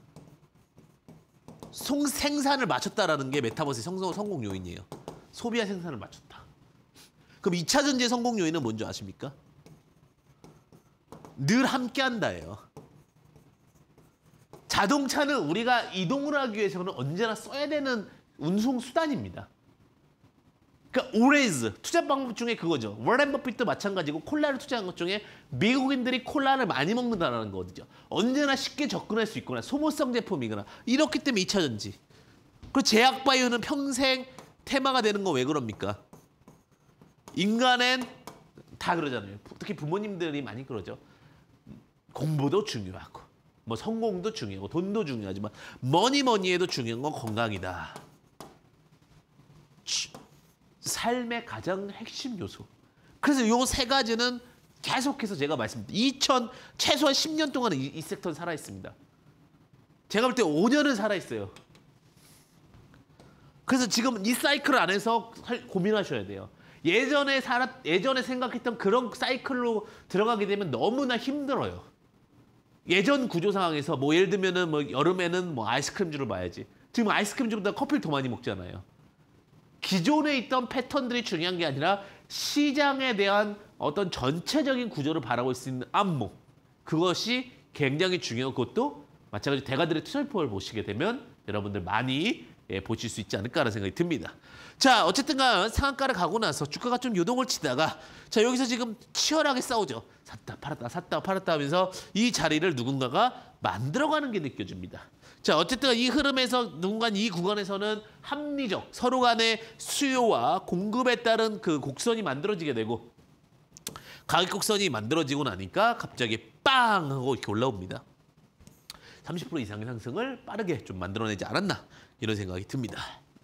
Speaker 1: 생산을 맞췄다라는 게 메타버스의 성공 요인이에요. 소비와 생산을 맞췄다. 그럼 2차 전지의 성공 요인은 뭔지 아십니까? 늘 함께한다예요. 자동차는 우리가 이동을 하기 위해서는 언제나 써야 되는 운송 수단입니다. 그러니까 always 투자 방법 중에 그거죠. 워렌 버핏도 마찬가지고 콜라를 투자한 것 중에 미국인들이 콜라를 많이 먹는다는 거죠. 언제나 쉽게 접근할 수 있거나 소모성 제품이거나 이렇기 때문에 2차 전지. 그리고 제약바이오는 평생 테마가 되는 거 왜 그럽니까? 인간은 다 그러잖아요. 특히 부모님들이 많이 그러죠. 공부도 중요하고 뭐 성공도 중요하고 돈도 중요하지만 뭐니 해도 중요한 건 건강이다. 삶의 가장 핵심 요소. 그래서 요 세 가지는 계속해서 제가 말씀드린 최소한 10년 동안은 이 섹터는 살아있습니다. 제가 볼 때 5년은 살아있어요. 그래서 지금 이 사이클 안에서 고민하셔야 돼요. 예전에 생각했던 그런 사이클로 들어가게 되면 너무나 힘들어요. 예전 구조 상황에서 뭐 예를 들면은 뭐 여름에는 뭐 아이스크림주를 봐야지. 지금 아이스크림주보다 커피를 더 많이 먹잖아요. 기존에 있던 패턴들이 중요한 게 아니라 시장에 대한 어떤 전체적인 구조를 바라볼 수 있는 안목. 그것이 굉장히 중요한 것도 마찬가지로 대가들의 투자표를 보시게 되면 여러분들 많이 보실 수 있지 않을까라는 생각이 듭니다. 자, 어쨌든간 상한가를 가고 나서 주가가 좀 요동을 치다가 자 여기서 지금 치열하게 싸우죠. 샀다 팔았다 샀다 팔았다 하면서 이 자리를 누군가가 만들어가는 게 느껴집니다. 자, 어쨌든 이 흐름에서 누군가 이 구간에서는 합리적 서로 간의 수요와 공급에 따른 그 곡선이 만들어지게 되고 가격 곡선이 만들어지고 나니까 갑자기 빵 하고 이렇게 올라옵니다. 30% 이상의 상승을 빠르게 좀 만들어내지 않았나 이런 생각이 듭니다.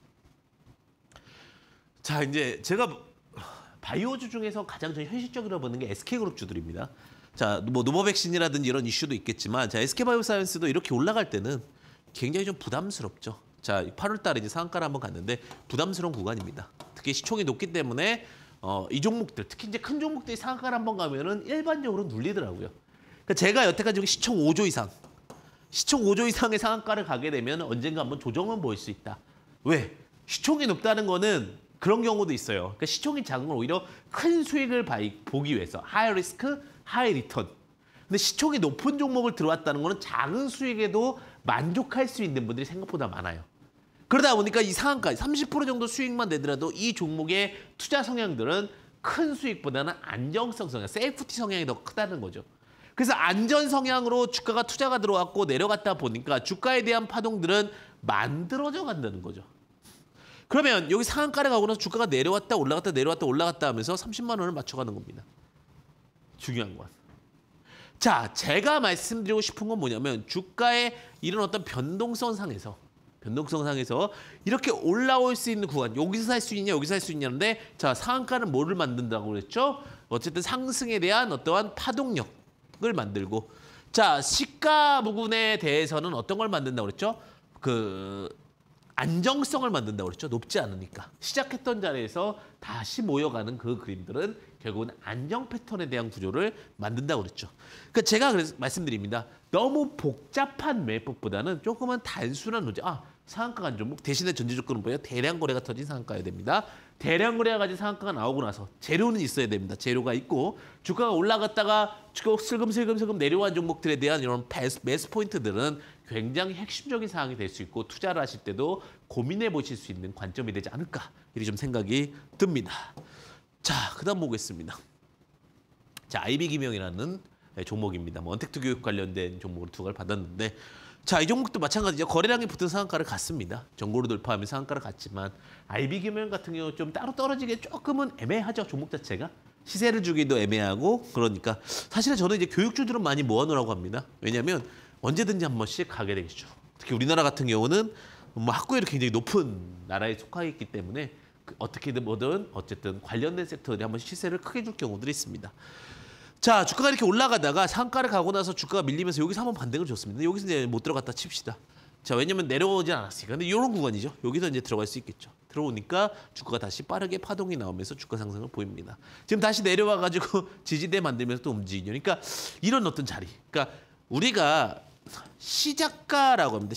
Speaker 1: 자, 이제 제가 바이오주 중에서 가장 좀 현실적이라고 보는 게 SK그룹 주들입니다. 자, 뭐 노바백신이라든지 이런 이슈도 있겠지만, 자, SK바이오사이언스도 이렇게 올라갈 때는 굉장히 좀 부담스럽죠. 자, 8월 달에 이제 상한가를 한번 갔는데 부담스러운 구간입니다. 특히 시총이 높기 때문에 이 종목들, 특히 이제 큰 종목들이 상한가를 한번 가면은 일반적으로 눌리더라고요. 그러니까 제가 여태까지 시총 5조 이상, 시총 5조 이상의 상한가를 가게 되면 언젠가 한번 조정은 보일 수 있다. 왜? 시총이 높다는 거는 그런 경우도 있어요. 그러니까 시총이 작은 건 오히려 큰 수익을 보기 위해서 하이 리스크, 하이 리턴. 근데 시총이 높은 종목을 들어왔다는 거는 작은 수익에도 만족할 수 있는 분들이 생각보다 많아요. 그러다 보니까 이 상한가 30% 정도 수익만 내더라도 이 종목의 투자 성향들은 큰 수익보다는 안정성 성향, 세이프티 성향이 더 크다는 거죠. 그래서 안전 성향으로 주가가 투자가 들어왔고 내려갔다 보니까 주가에 대한 파동들은 만들어져 간다는 거죠. 그러면 여기 상한가를 가고 나서 주가가 내려왔다 올라갔다 내려왔다 올라갔다 하면서 30만 원을 맞춰가는 겁니다. 중요한 건. 자, 제가 말씀드리고 싶은 건 뭐냐면 주가의 이런 어떤 변동성 상에서 이렇게 올라올 수 있는 구간, 여기서 살 수 있냐 여기서 살 수 있냐인데, 자, 상한가는 뭐를 만든다고 그랬죠? 어쨌든 상승에 대한 어떠한 파동력을 만들고, 자, 시가 부분에 대해서는 어떤 걸 만든다고 그랬죠? 안정성을 만든다고 그랬죠. 높지 않으니까. 시작했던 자리에서 다시 모여가는 그 그림들은 결국은 안정 패턴에 대한 구조를 만든다고 그랬죠. 그러니까 제가 그래서 말씀드립니다. 너무 복잡한 매법보다는 조금은 단순한 논제. 상한가 간 종목 대신에 전제 조건은 뭐예요? 대량 거래가 터진 상한가여야 됩니다. 대량 거래가 가진 상한가가 나오고 나서 재료는 있어야 됩니다. 재료가 있고 주가가 올라갔다가 슬금슬금 내려간 종목들에 대한 이런 매수 포인트들은 굉장히 핵심적인 사항이 될 수 있고 투자를 하실 때도 고민해 보실 수 있는 관점이 되지 않을까 이렇게 좀 생각이 듭니다. 자, 그다음 보겠습니다. 자, IB기명이라는 종목입니다. 뭐 언택트 교육 관련된 종목으로 투자를 받았는데, 자, 이 종목도 마찬가지죠. 거래량이 붙은 상한가를 갔습니다. 정고를 돌파하면 상한가를 갔지만 IB기명 같은 경우 좀 따로 떨어지기 조금은 애매하죠. 종목 자체가. 시세를 주기도 애매하고, 그러니까 사실은 저는 이제 교육주들은 많이 모아놓으라고 합니다. 왜냐하면 언제든지 한 번씩 가게 되겠죠. 특히 우리나라 같은 경우는 뭐 학구열이 굉장히 높은 나라에 속하고 있기 때문에 어떻게든 뭐든 어쨌든 관련된 섹터들이 한 번씩 시세를 크게 줄 경우들이 있습니다. 자, 주가가 이렇게 올라가다가 상가를 가고 나서 주가가 밀리면서 여기서 한번 반등을 줬습니다. 여기서 이제 못 들어갔다 칩시다. 자, 왜냐면 내려오진 않았으니까. 근데 이런 구간이죠. 여기서 이제 들어갈 수 있겠죠. 들어오니까 주가가 다시 빠르게 파동이 나오면서 주가 상승을 보입니다. 지금 다시 내려와가지고 지지대 만들면서 또 움직이죠. 그러니까 이런 어떤 자리. 그러니까 우리가 시작가라고 합니다.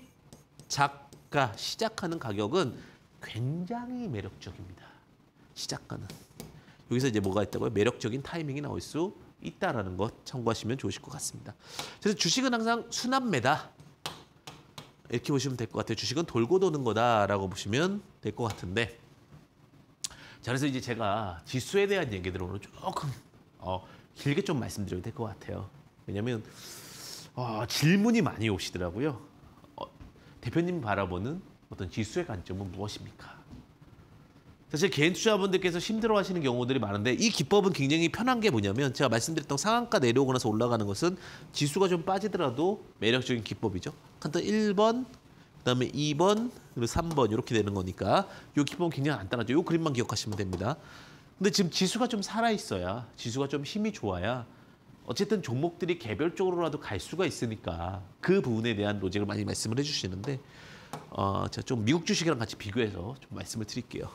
Speaker 1: 시작하는 가격은 굉장히 매력적입니다. 시작가는. 여기서 이제 뭐가 있다고요? 매력적인 타이밍이 나올 수 있다라는 것 참고하시면 좋으실 것 같습니다. 그래서 주식은 항상 순환매다. 이렇게 보시면 될 것 같아요. 주식은 돌고 도는 거다라고 보시면 될 것 같은데. 자, 그래서 이제 제가 지수에 대한 얘기들을 오늘 조금 길게 좀 말씀드려야 될 것 같아요. 왜냐하면 질문이 많이 오시더라고요. 대표님 바라보는 어떤 지수의 관점은 무엇입니까? 사실 개인 투자분들께서 힘들어하시는 경우들이 많은데 이 기법은 굉장히 편한 게 뭐냐면 제가 말씀드렸던 상한가 내려오고 나서 올라가는 것은 지수가 좀 빠지더라도 매력적인 기법이죠. 간단 1번, 그다음에 2번, 그리고 3번 이렇게 되는 거니까 이 기법은 굉장히 간단하죠. 이 그림만 기억하시면 됩니다. 근데 지금 지수가 좀 살아있어야, 지수가 좀 힘이 좋아야 어쨌든 종목들이 개별적으로라도 갈 수가 있으니까 그 부분에 대한 로직을 많이 말씀을 해주시는데 제가 좀 미국 주식이랑 같이 비교해서 좀 말씀을 드릴게요.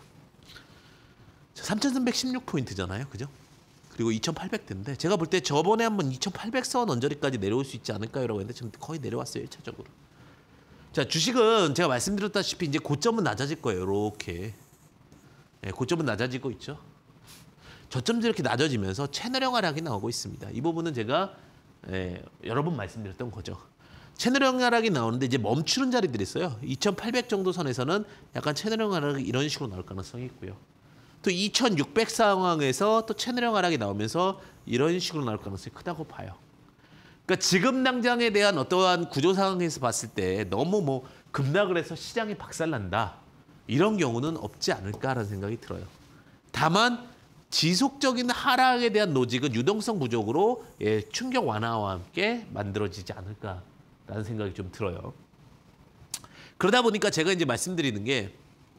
Speaker 1: 3,316포인트잖아요. 그죠? 그리고 2,800대인데 제가 볼 때 저번에 한번 2,800선 언저리까지 내려올 수 있지 않을까요라고 했는데 지금 거의 내려왔어요. 1차적으로. 자, 주식은 제가 말씀드렸다시피 이제 고점은 낮아질 거예요. 이렇게. 네, 고점은 낮아지고 있죠. 저점도 이렇게 낮아지면서 채널형 하락이 나오고 있습니다. 이 부분은 제가 여러 번 말씀드렸던 거죠. 채널형 하락이 나오는데 이제 멈추는 자리들이 있어요. 2,800 정도 선에서는 약간 채널형 하락이 이런 식으로 나올 가능성이 있고요. 또 2,600 상황에서 또 채널형 하락이 나오면서 이런 식으로 나올 가능성이 크다고 봐요. 그러니까 지금 당장에 대한 어떠한 구조 상황에서 봤을 때 너무 뭐 급락을 해서 시장이 박살난다. 이런 경우는 없지 않을까라는 생각이 들어요. 다만 지속적인 하락에 대한 로직은 유동성 부족으로 충격 완화와 함께 만들어지지 않을까라는 않을까라는 생각이 좀 들어요. 그러다 보니까 제가 이제 말씀드리는 게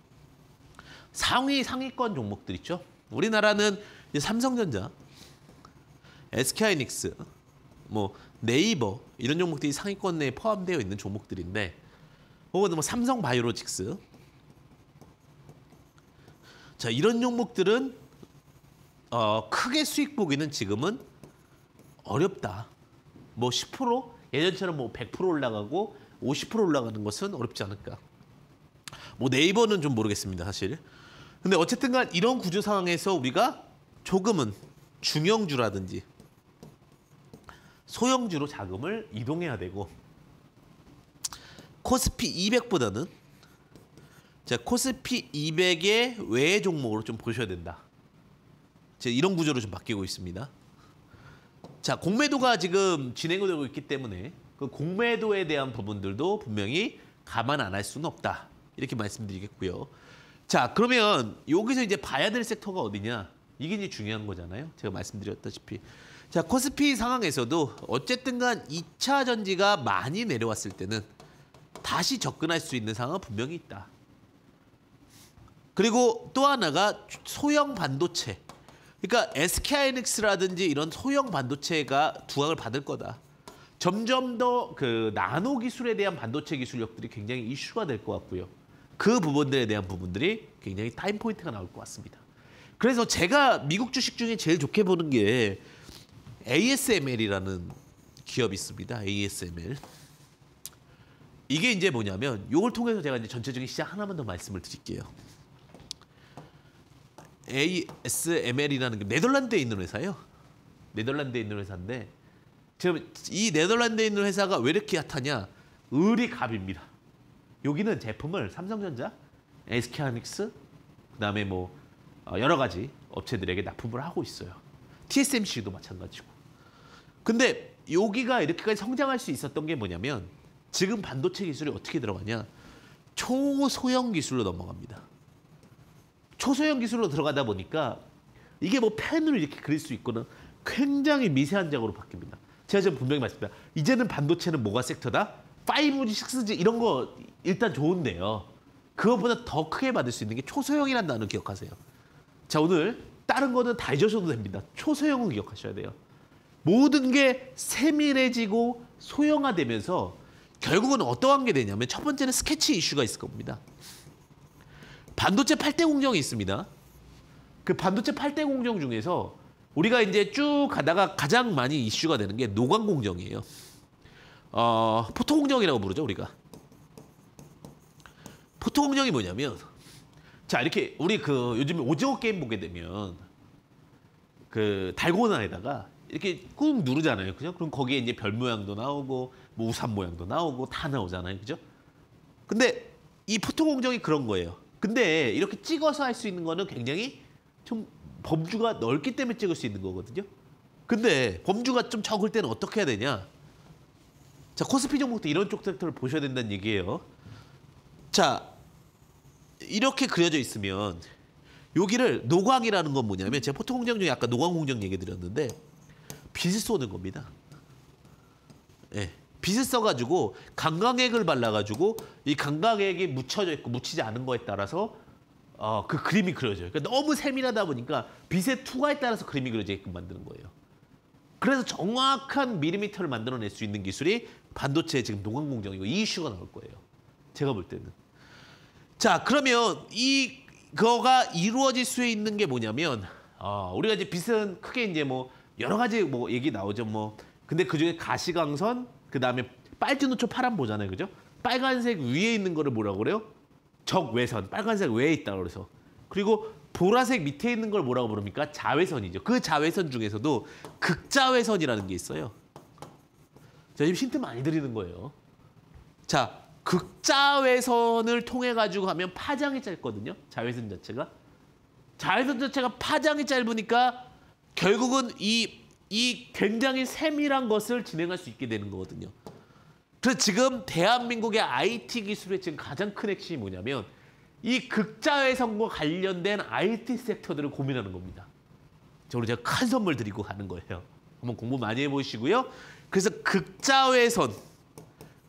Speaker 1: 상위권 종목들 있죠. 우리나라는 이제 삼성전자, SK하이닉스, 뭐 네이버 이런 종목들이 상위권 내에 포함되어 있는 종목들인데, 혹은 뭐 삼성바이오로직스, 자 이런 종목들은 크게 수익 보기는 지금은 어렵다. 뭐 10% 예전처럼 뭐 100% 올라가고 50% 올라가는 것은 어렵지 않을까. 뭐 네이버는 좀 모르겠습니다, 사실. 근데 어쨌든간 이런 구조 상황에서 우리가 조금은 중형주라든지 소형주로 자금을 이동해야 되고, 코스피 200보다는 자 코스피 200의 외의 종목으로 좀 보셔야 된다. 이런 구조로 좀 바뀌고 있습니다. 자, 공매도가 지금 진행되고 있기 때문에 그 공매도에 대한 부분들도 분명히 감안 안 할 수는 없다. 이렇게 말씀드리겠고요. 자, 그러면 여기서 이제 봐야 될 섹터가 어디냐? 이게 이제 중요한 거잖아요. 제가 말씀드렸다시피. 자, 코스피 상황에서도 어쨌든 간 2차 전지가 많이 내려왔을 때는 다시 접근할 수 있는 상황은 분명히 있다. 그리고 또 하나가 소형 반도체. 그러니까 SK하이닉스라든지 이런 소형 반도체가 두각을 받을 거다. 점점 더 그 나노 기술에 대한 반도체 기술력들이 굉장히 이슈가 될 것 같고요. 그 부분들에 대한 부분들이 굉장히 타임 포인트가 나올 것 같습니다. 그래서 제가 미국 주식 중에 제일 좋게 보는 게 ASML이라는 기업이 있습니다. ASML. 이게 이제 뭐냐면 이걸 통해서 제가 이제 전체적인 시장 하나만 더 말씀을 드릴게요. ASML이라는 게 네덜란드에 있는 회사예요. 네덜란드에 있는 회사인데 지금 이 네덜란드에 있는 회사가 왜 이렇게 핫하냐? 을이 갑입니다. 여기는 제품을 삼성전자, SK하이닉스, 그다음에 뭐 여러 가지 업체들에게 납품을 하고 있어요. TSMC도 마찬가지고. 근데 여기가 이렇게까지 성장할 수 있었던 게 뭐냐면 지금 반도체 기술이 어떻게 들어가냐? 초소형 기술로 넘어갑니다. 초소형 기술로 들어가다 보니까 이게 뭐 펜으로 이렇게 그릴 수 있거나 굉장히 미세한 작으로 바뀝니다. 제가 지금 분명히 말씀드립니다. 이제는 반도체는 뭐가 섹터다? 5G, 6G 이런 거 일단 좋은데요. 그것보다 더 크게 받을 수 있는 게 초소형이라는 단어 기억하세요. 자, 오늘 다른 거는 다 잊으셔도 됩니다. 초소형은 기억하셔야 돼요. 모든 게 세밀해지고 소형화되면서 결국은 어떠한 게 되냐면 첫 번째는 스케치 이슈가 있을 겁니다. 반도체 8대 공정이 있습니다. 그 반도체 8대 공정 중에서 우리가 이제 쭉 가다가 가장 많이 이슈가 되는 게 노광 공정이에요. 포토 공정이라고 부르죠, 우리가. 포토 공정이 뭐냐면 자, 이렇게 우리 그 요즘에 오징어 게임 보게 되면 그 달고나에다가 이렇게 꾹 누르잖아요. 그죠? 그럼 거기에 이제 별 모양도 나오고 뭐 우산 모양도 나오고 다 나오잖아요. 그죠? 근데 이 포토 공정이 그런 거예요. 근데 이렇게 찍어서 할 수 있는 거는 굉장히 좀 범주가 넓기 때문에 찍을 수 있는 거거든요. 근데 범주가 좀 적을 때는 어떻게 해야 되냐? 자, 코스피 종목도 이런 쪽 섹터를 보셔야 된다는 얘기예요. 자, 이렇게 그려져 있으면 여기를 노광이라는 건 뭐냐면 제가 포토 공정 중에 아까 노광 공정 얘기 드렸는데 빛을 쏘는 겁니다. 예. 빛을 써가지고 강광액을 발라가지고 이 강광액이 묻혀져 있고 묻히지 않은 거에 따라서 그 그림이 그려져요. 그러니까 너무 세밀하다 보니까 빛의 투과에 따라서 그림이 그려지게끔 만드는 거예요. 그래서 정확한 밀리미터를 만들어낼 수 있는 기술이 반도체의 지금 노광 공정이고 이 이슈가 나올 거예요. 제가 볼 때는. 자, 그러면 이거가 이루어질 수 있는 게 뭐냐면 우리가 이제 빛은 크게 이제 뭐 여러 가지 뭐 얘기 나오죠. 뭐 근데 그중에 가시광선 그다음에 빨주노초 파란 보잖아요. 그죠? 빨간색 위에 있는 거를 뭐라고 그래요? 적외선. 빨간색 외에 있다 그래서. 그리고 보라색 밑에 있는 걸 뭐라고 부릅니까? 자외선이죠. 그 자외선 중에서도 극자외선이라는 게 있어요. 자, 지금 힌트 많이 드리는 거예요. 자, 극자외선을 통해 가지고 하면 파장이 짧거든요. 자외선 자체가. 자외선 자체가 파장이 짧으니까 결국은 이 굉장히 세밀한 것을 진행할 수 있게 되는 거거든요. 그래서 지금 대한민국의 IT 기술의 지금 가장 큰 핵심이 뭐냐면 이 극자외선과 관련된 IT 섹터들을 고민하는 겁니다. 저로 제가 큰 선물 드리고 가는 거예요. 한번 공부 많이 해보시고요. 그래서 극자외선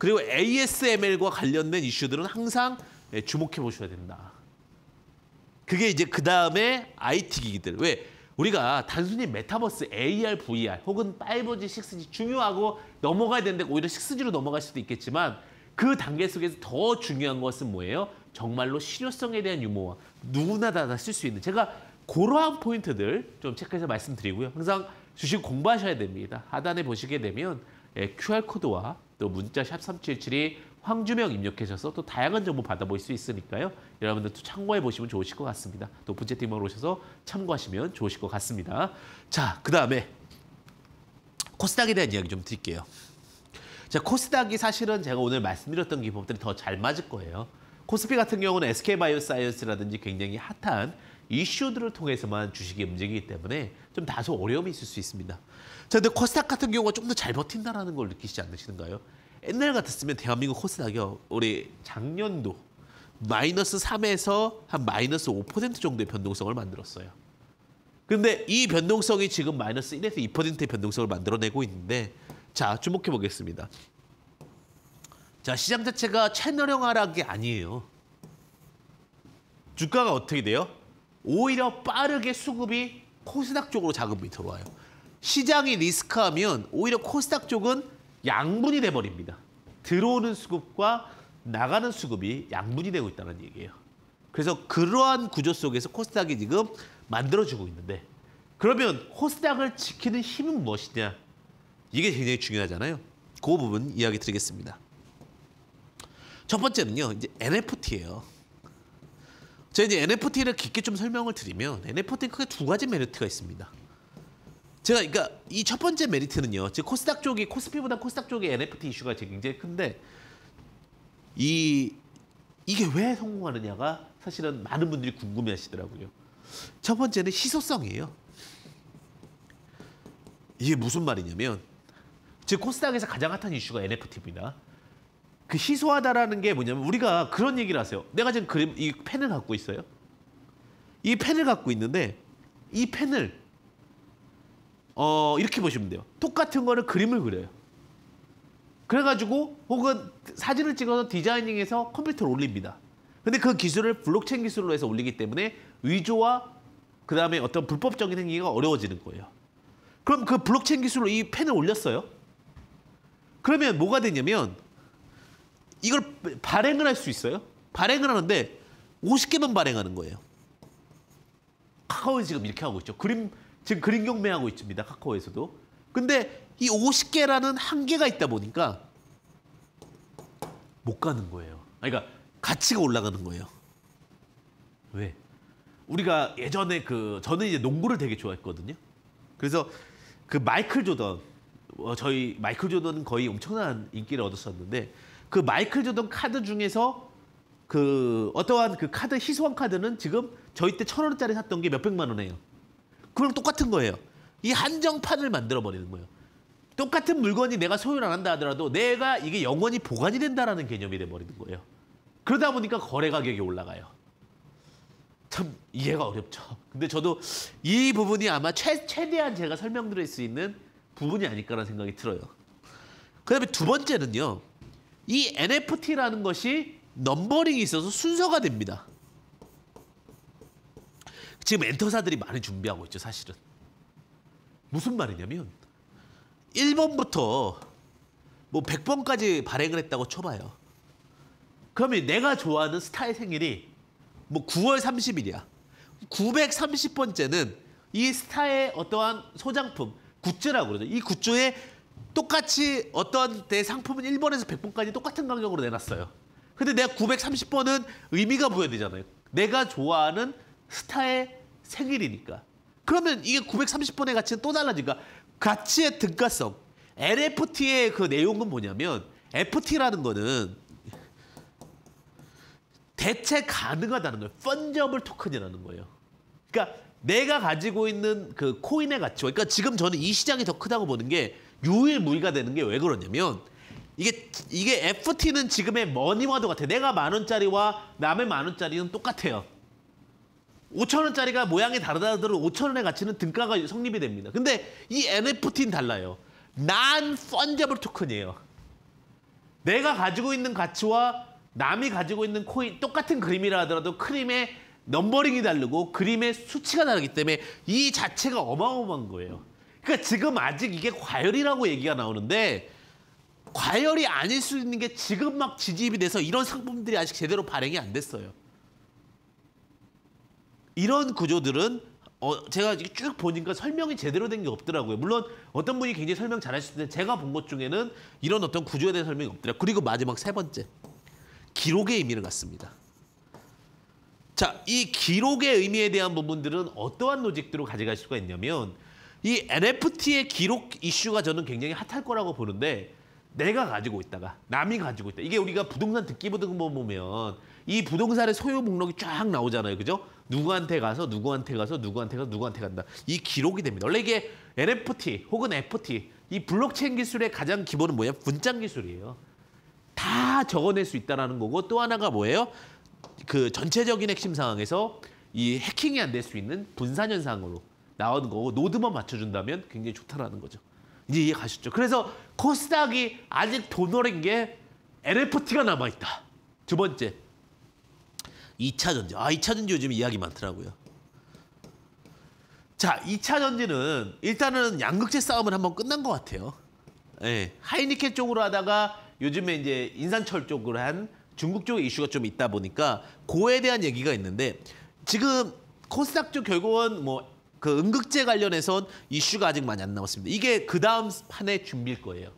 Speaker 1: 그리고 ASML과 관련된 이슈들은 항상 주목해 보셔야 된다. 그게 이제 그 다음에 IT 기기들. 왜? 우리가 단순히 메타버스, AR, VR 혹은 5G, 6G 중요하고 넘어가야 되는데 오히려 6G로 넘어갈 수도 있겠지만 그 단계 속에서 더 중요한 것은 뭐예요? 정말로 실효성에 대한 유무와 누구나 다 쓸 수 있는 제가 그러한 포인트들 좀 체크해서 말씀드리고요. 항상 주식 공부하셔야 됩니다. 하단에 보시게 되면 QR코드와 또 문자 샵 3777이 황주명 입력하셔서 또 다양한 정보 받아볼 수 있으니까요. 여러분들 또 참고해 보시면 좋으실 것 같습니다. 또 분채팅방으로 오셔서 참고하시면 좋으실 것 같습니다. 자, 그 다음에 코스닥에 대한 이야기 좀 드릴게요. 자, 코스닥이 사실은 제가 오늘 말씀드렸던 기법들이 더 잘 맞을 거예요. 코스피 같은 경우는 SK바이오사이언스라든지 굉장히 핫한 이슈들을 통해서만 주식이 움직이기 때문에 좀 다소 어려움이 있을 수 있습니다. 자, 근데 코스닥 같은 경우가 좀 더 잘 버틴다는 걸 느끼시지 않으시는가요? 옛날 같았으면 대한민국 코스닥이요. 우리 작년도 마이너스 3에서 한 마이너스 5% 정도의 변동성을 만들었어요. 근데 이 변동성이 지금 마이너스 1에서 2%의 변동성을 만들어내고 있는데 자, 주목해 보겠습니다. 자, 시장 자체가 채널형 하락이 아니에요. 주가가 어떻게 돼요? 오히려 빠르게 수급이 코스닥 쪽으로 자금이 들어와요. 시장이 리스크하면 오히려 코스닥 쪽은 양분이 돼버립니다. 들어오는 수급과 나가는 수급이 양분이 되고 있다는 얘기예요. 그래서 그러한 구조 속에서 코스닥이 지금 만들어지고 있는데 그러면 코스닥을 지키는 힘은 무엇이냐? 이게 굉장히 중요하잖아요. 그 부분 이야기 드리겠습니다. 첫 번째는요, 이제 NFT예요. 제가 이제 NFT를 깊게 좀 설명을 드리면 NFT는 크게 두 가지 메리트가 있습니다. 제가 그러니까 이 첫 번째 메리트는요, 즉 코스닥 쪽이 코스피보다 코스닥 쪽의 NFT 이슈가 굉장히 큰데 이게 왜 성공하느냐가 사실은 많은 분들이 궁금해하시더라고요. 첫 번째는 희소성이에요. 이게 무슨 말이냐면 즉 코스닥에서 가장 핫한 이슈가 NFT입니다. 그 희소하다라는 게 뭐냐면 우리가 그런 얘기를 하세요. 내가 지금 이 펜을 갖고 있어요. 이 펜을 갖고 있는데 이 펜을 이렇게 보시면 돼요. 똑같은 거를 그림을 그려요. 그래가지고 혹은 사진을 찍어서 디자이닝해서 컴퓨터로 올립니다. 근데 그 기술을 블록체인 기술로 해서 올리기 때문에 위조와 그 다음에 어떤 불법적인 행위가 어려워지는 거예요. 그럼 그 블록체인 기술로 이 펜을 올렸어요. 그러면 뭐가 되냐면 이걸 발행을 할 수 있어요. 발행을 하는데 50개만 발행하는 거예요. 카카오에서 지금 이렇게 하고 있죠. 지금 그림 경매하고 있습니다. 카카오에서도. 근데 이 50개라는 한계가 있다 보니까 못 가는 거예요. 그러니까 가치가 올라가는 거예요. 왜? 우리가 예전에 저는 이제 농구를 되게 좋아했거든요. 그래서 그 마이클 조던, 저희 마이클 조던은 거의 엄청난 인기를 얻었었는데 그 마이클 조던 카드 중에서 어떠한 그 카드 희소한 카드는 지금 저희 때 1,000원짜리 샀던 게 몇백만 원이에요. 그럼 똑같은 거예요. 이 한정판을 만들어 버리는 거예요. 똑같은 물건이 내가 소유를 안 한다 하더라도 내가 이게 영원히 보관이 된다라는 개념이 돼 버리는 거예요. 그러다 보니까 거래 가격이 올라가요. 참 이해가 어렵죠. 근데 저도 이 부분이 아마 최대한 제가 설명드릴 수 있는 부분이 아닐까라는 생각이 들어요. 그다음에 두 번째는요. 이 NFT라는 것이 넘버링이 있어서 순서가 됩니다. 지금 엔터사들이 많이 준비하고 있죠, 사실은. 무슨 말이냐면 1번부터 뭐 100번까지 발행을 했다고 쳐봐요. 그러면 내가 좋아하는 스타의 생일이 뭐 9월 30일이야. 930번째는 이 스타의 어떠한 소장품, 굿즈라고 그러죠. 이 굿즈에 똑같이 어떤 대 상품은 1번에서 100번까지 똑같은 가격으로 내놨어요. 근데 내가 930번은 의미가 부여되잖아요. 내가 좋아하는 스타의 생일이니까. 그러면 이게 930번의 가치는 또 달라지니까 가치의 등가성. NFT의 그 내용은 뭐냐면 FT라는 거는 대체 가능하다는 거예요. 펀저블 토큰이라는 거예요. 그러니까 내가 가지고 있는 그 코인의 가치와 그러니까 지금 저는 이 시장이 더 크다고 보는 게 유일무이가 되는 게 왜 그러냐면 이게 FT는 지금의 머니와도 같아요. 내가 10,000원짜리와 남의 10,000원짜리는 똑같아요. 5,000원짜리가 모양이 다르다더라도 5,000원의 가치는 등가가 성립이 됩니다. 근데 이 NFT는 달라요. Non-fungible 토큰이에요. 내가 가지고 있는 가치와 남이 가지고 있는 코인 똑같은 그림이라 하더라도 그림의 넘버링이 다르고 그림의 수치가 다르기 때문에 이 자체가 어마어마한 거예요. 그러니까 지금 아직 이게 과열이라고 얘기가 나오는데 과열이 아닐 수 있는 게 지금 막 지지입이 돼서 이런 상품들이 아직 제대로 발행이 안 됐어요. 이런 구조들은 제가 쭉 보니까 설명이 제대로 된 게 없더라고요. 물론 어떤 분이 굉장히 설명 잘하실 텐데 제가 본 것 중에는 이런 어떤 구조에 대한 설명이 없더라고요. 그리고 마지막 세 번째, 기록의 의미를 갖습니다. 자, 이 기록의 의미에 대한 부분들은 어떠한 로직들로 가져갈 수가 있냐면 이 NFT의 기록 이슈가 저는 굉장히 핫할 거라고 보는데 내가 가지고 있다가 남이 가지고 있다. 이게 우리가 부동산 등기부등본 보면 이 부동산의 소유 목록이 쫙 나오잖아요. 그죠? 누구한테 가서 누구한테 가서 누구한테 가서 누구한테 간다. 이 기록이 됩니다. 원래 이게 NFT 혹은 FT 이 블록체인 기술의 가장 기본은 뭐야? 분장 기술이에요. 다 적어낼 수 있다는 거고 또 하나가 뭐예요? 그 전체적인 핵심 상황에서 이 해킹이 안 될 수 있는 분산 현상으로 나오는 거고 노드만 맞춰준다면 굉장히 좋다라는 거죠. 이제 이해 가셨죠? 그래서 코스닥이 아직 돈 어린 게 NFT가 남아있다. 두 번째, 2차 전지. 2차 전지 요즘 이야기 많더라고요. 자, 2차 전지는 일단은 양극재 싸움은 한번 끝난 것 같아요. 예, 하이니켄 쪽으로 하다가 요즘에 이제 인산철 쪽으로 한 중국 쪽의 이슈가 좀 있다 보니까 그에 대한 얘기가 있는데 지금 코스닥 쪽 결국은 뭐 그 음극재 관련해선 이슈가 아직 많이 안 나왔습니다. 이게 그 다음 판의 준비일 거예요.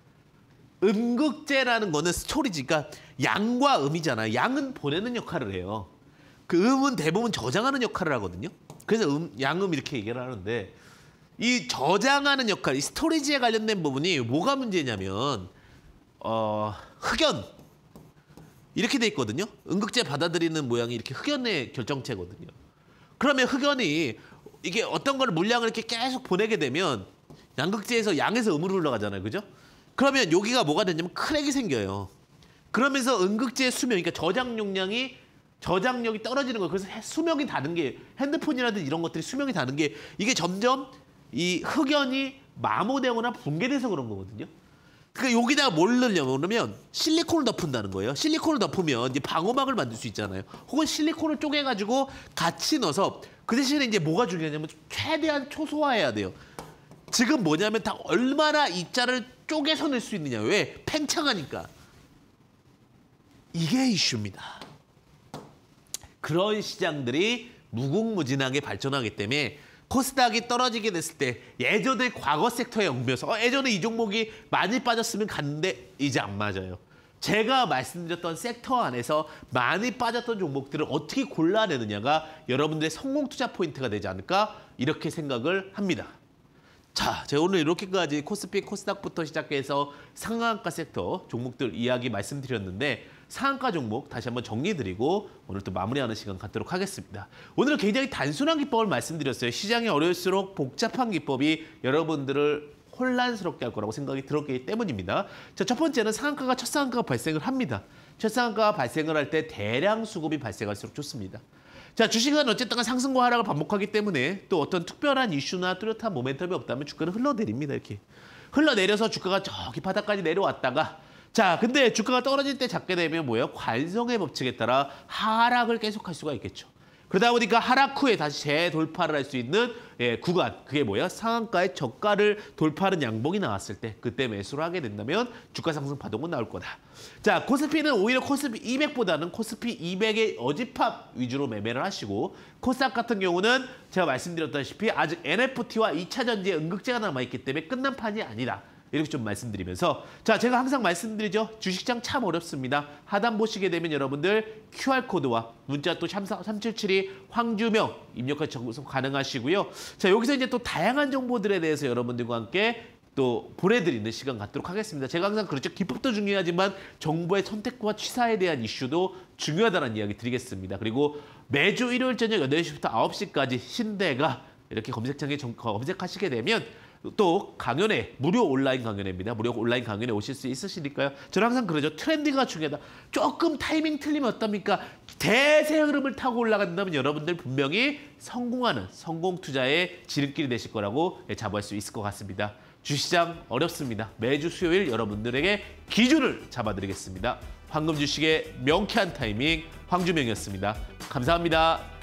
Speaker 1: 음극재라는 거는 스토리지, 그러니까 양과 음이잖아요. 양은 보내는 역할을 해요. 그 음은 대부분 저장하는 역할을 하거든요. 그래서 양음 이렇게 얘기를 하는데 이 저장하는 역할, 이 스토리지에 관련된 부분이 뭐가 문제냐면 흑연 이렇게 돼 있거든요. 음극재 받아들이는 모양이 이렇게 흑연의 결정체거든요. 그러면 흑연이 이게 어떤 걸 물량을 이렇게 계속 보내게 되면 양극재에서 양에서 음으로 흘러가잖아요. 그죠? 그러면 여기가 뭐가 되냐면 크랙이 생겨요. 그러면서 음극재의 수명, 그러니까 저장력이 떨어지는 거예요. 그래서 수명이 다른 게 핸드폰이라든지 이런 것들이 수명이 다른 게 이게 점점 이 흑연이 마모되거나 붕괴돼서 그런 거거든요. 그러니까 여기다가 뭘 넣으려면 그러면 실리콘을 덮은다는 거예요. 실리콘을 덮으면 이제 방호막을 만들 수 있잖아요. 혹은 실리콘을 쪼개가지고 같이 넣어서 그 대신에 이제 뭐가 중요하냐면 최대한 초소화해야 돼요. 지금 뭐냐면 다 얼마나 입자를 쪼개서 낼 수 있느냐. 왜? 팽창하니까. 이게 이슈입니다. 그런 시장들이 무궁무진하게 발전하기 때문에 코스닥이 떨어지게 됐을 때 예전에 과거 섹터에 얽매여서 예전에 이 종목이 많이 빠졌으면 갔는데 이제 안 맞아요. 제가 말씀드렸던 섹터 안에서 많이 빠졌던 종목들을 어떻게 골라내느냐가 여러분들의 성공 투자 포인트가 되지 않을까 이렇게 생각을 합니다. 자, 제가 오늘 이렇게까지 코스피, 코스닥부터 시작해서 상한가 섹터 종목들 이야기 말씀드렸는데 상한가 종목 다시 한번 정리해드리고 오늘 또 마무리하는 시간 갖도록 하겠습니다. 오늘은 굉장히 단순한 기법을 말씀드렸어요. 시장이 어려울수록 복잡한 기법이 여러분들을 혼란스럽게 할 거라고 생각이 들었기 때문입니다. 자, 첫 번째는 상한가가 첫 상한가가 발생을 합니다. 첫 상한가가 발생을 할 때 대량 수급이 발생할수록 좋습니다. 자, 주식은 어쨌든 상승과 하락을 반복하기 때문에 또 어떤 특별한 이슈나 뚜렷한 모멘텀이 없다면 주가는 흘러내립니다. 이렇게 흘러내려서 주가가 저기 바닥까지 내려왔다가 자, 근데 주가가 떨어질 때 잡게 되면 뭐예요? 관성의 법칙에 따라 하락을 계속할 수가 있겠죠. 그러다 보니까 하락 후에 다시 재돌파를 할 수 있는 구간, 그게 뭐야? 상한가의 저가를 돌파하는 양봉이 나왔을 때 그때 매수를 하게 된다면 주가 상승 파동은 나올 거다. 자, 코스피는 오히려 코스피 200보다는 코스피 200의 어집합 위주로 매매를 하시고 코스닥 같은 경우는 제가 말씀드렸다시피 아직 NFT와 2차 전지의 음극재가 남아있기 때문에 끝난 판이 아니다. 이렇게 좀 말씀드리면서 자, 제가 항상 말씀드리죠. 주식장 참 어렵습니다. 하단 보시게 되면 여러분들 QR코드와 문자 또 3772 황주명 입력하시 접속 가능하시고요. 자, 여기서 이제 또 다양한 정보들에 대해서 여러분들과 함께 또 보내드리는 시간 갖도록 하겠습니다. 제가 항상 그렇죠. 기법도 중요하지만 정보의 선택과 취사에 대한 이슈도 중요하다는 이야기 드리겠습니다. 그리고 매주 일요일 저녁 8시부터 9시까지 신대가 이렇게 검색창에 검색하시게 되면 또 강연회, 무료 온라인 강연회입니다. 무료 온라인 강연회 오실 수 있으시니까요. 저는 항상 그러죠. 트렌드가 중요하다. 조금 타이밍 틀리면 어떻습니까? 대세 흐름을 타고 올라간다면 여러분들 분명히 성공하는 성공 투자의 지름길이 되실 거라고 자부할 수 있을 것 같습니다. 주시장 어렵습니다. 매주 수요일 여러분들에게 기준을 잡아드리겠습니다. 황금 주식의 명쾌한 타이밍 황주명이었습니다. 감사합니다.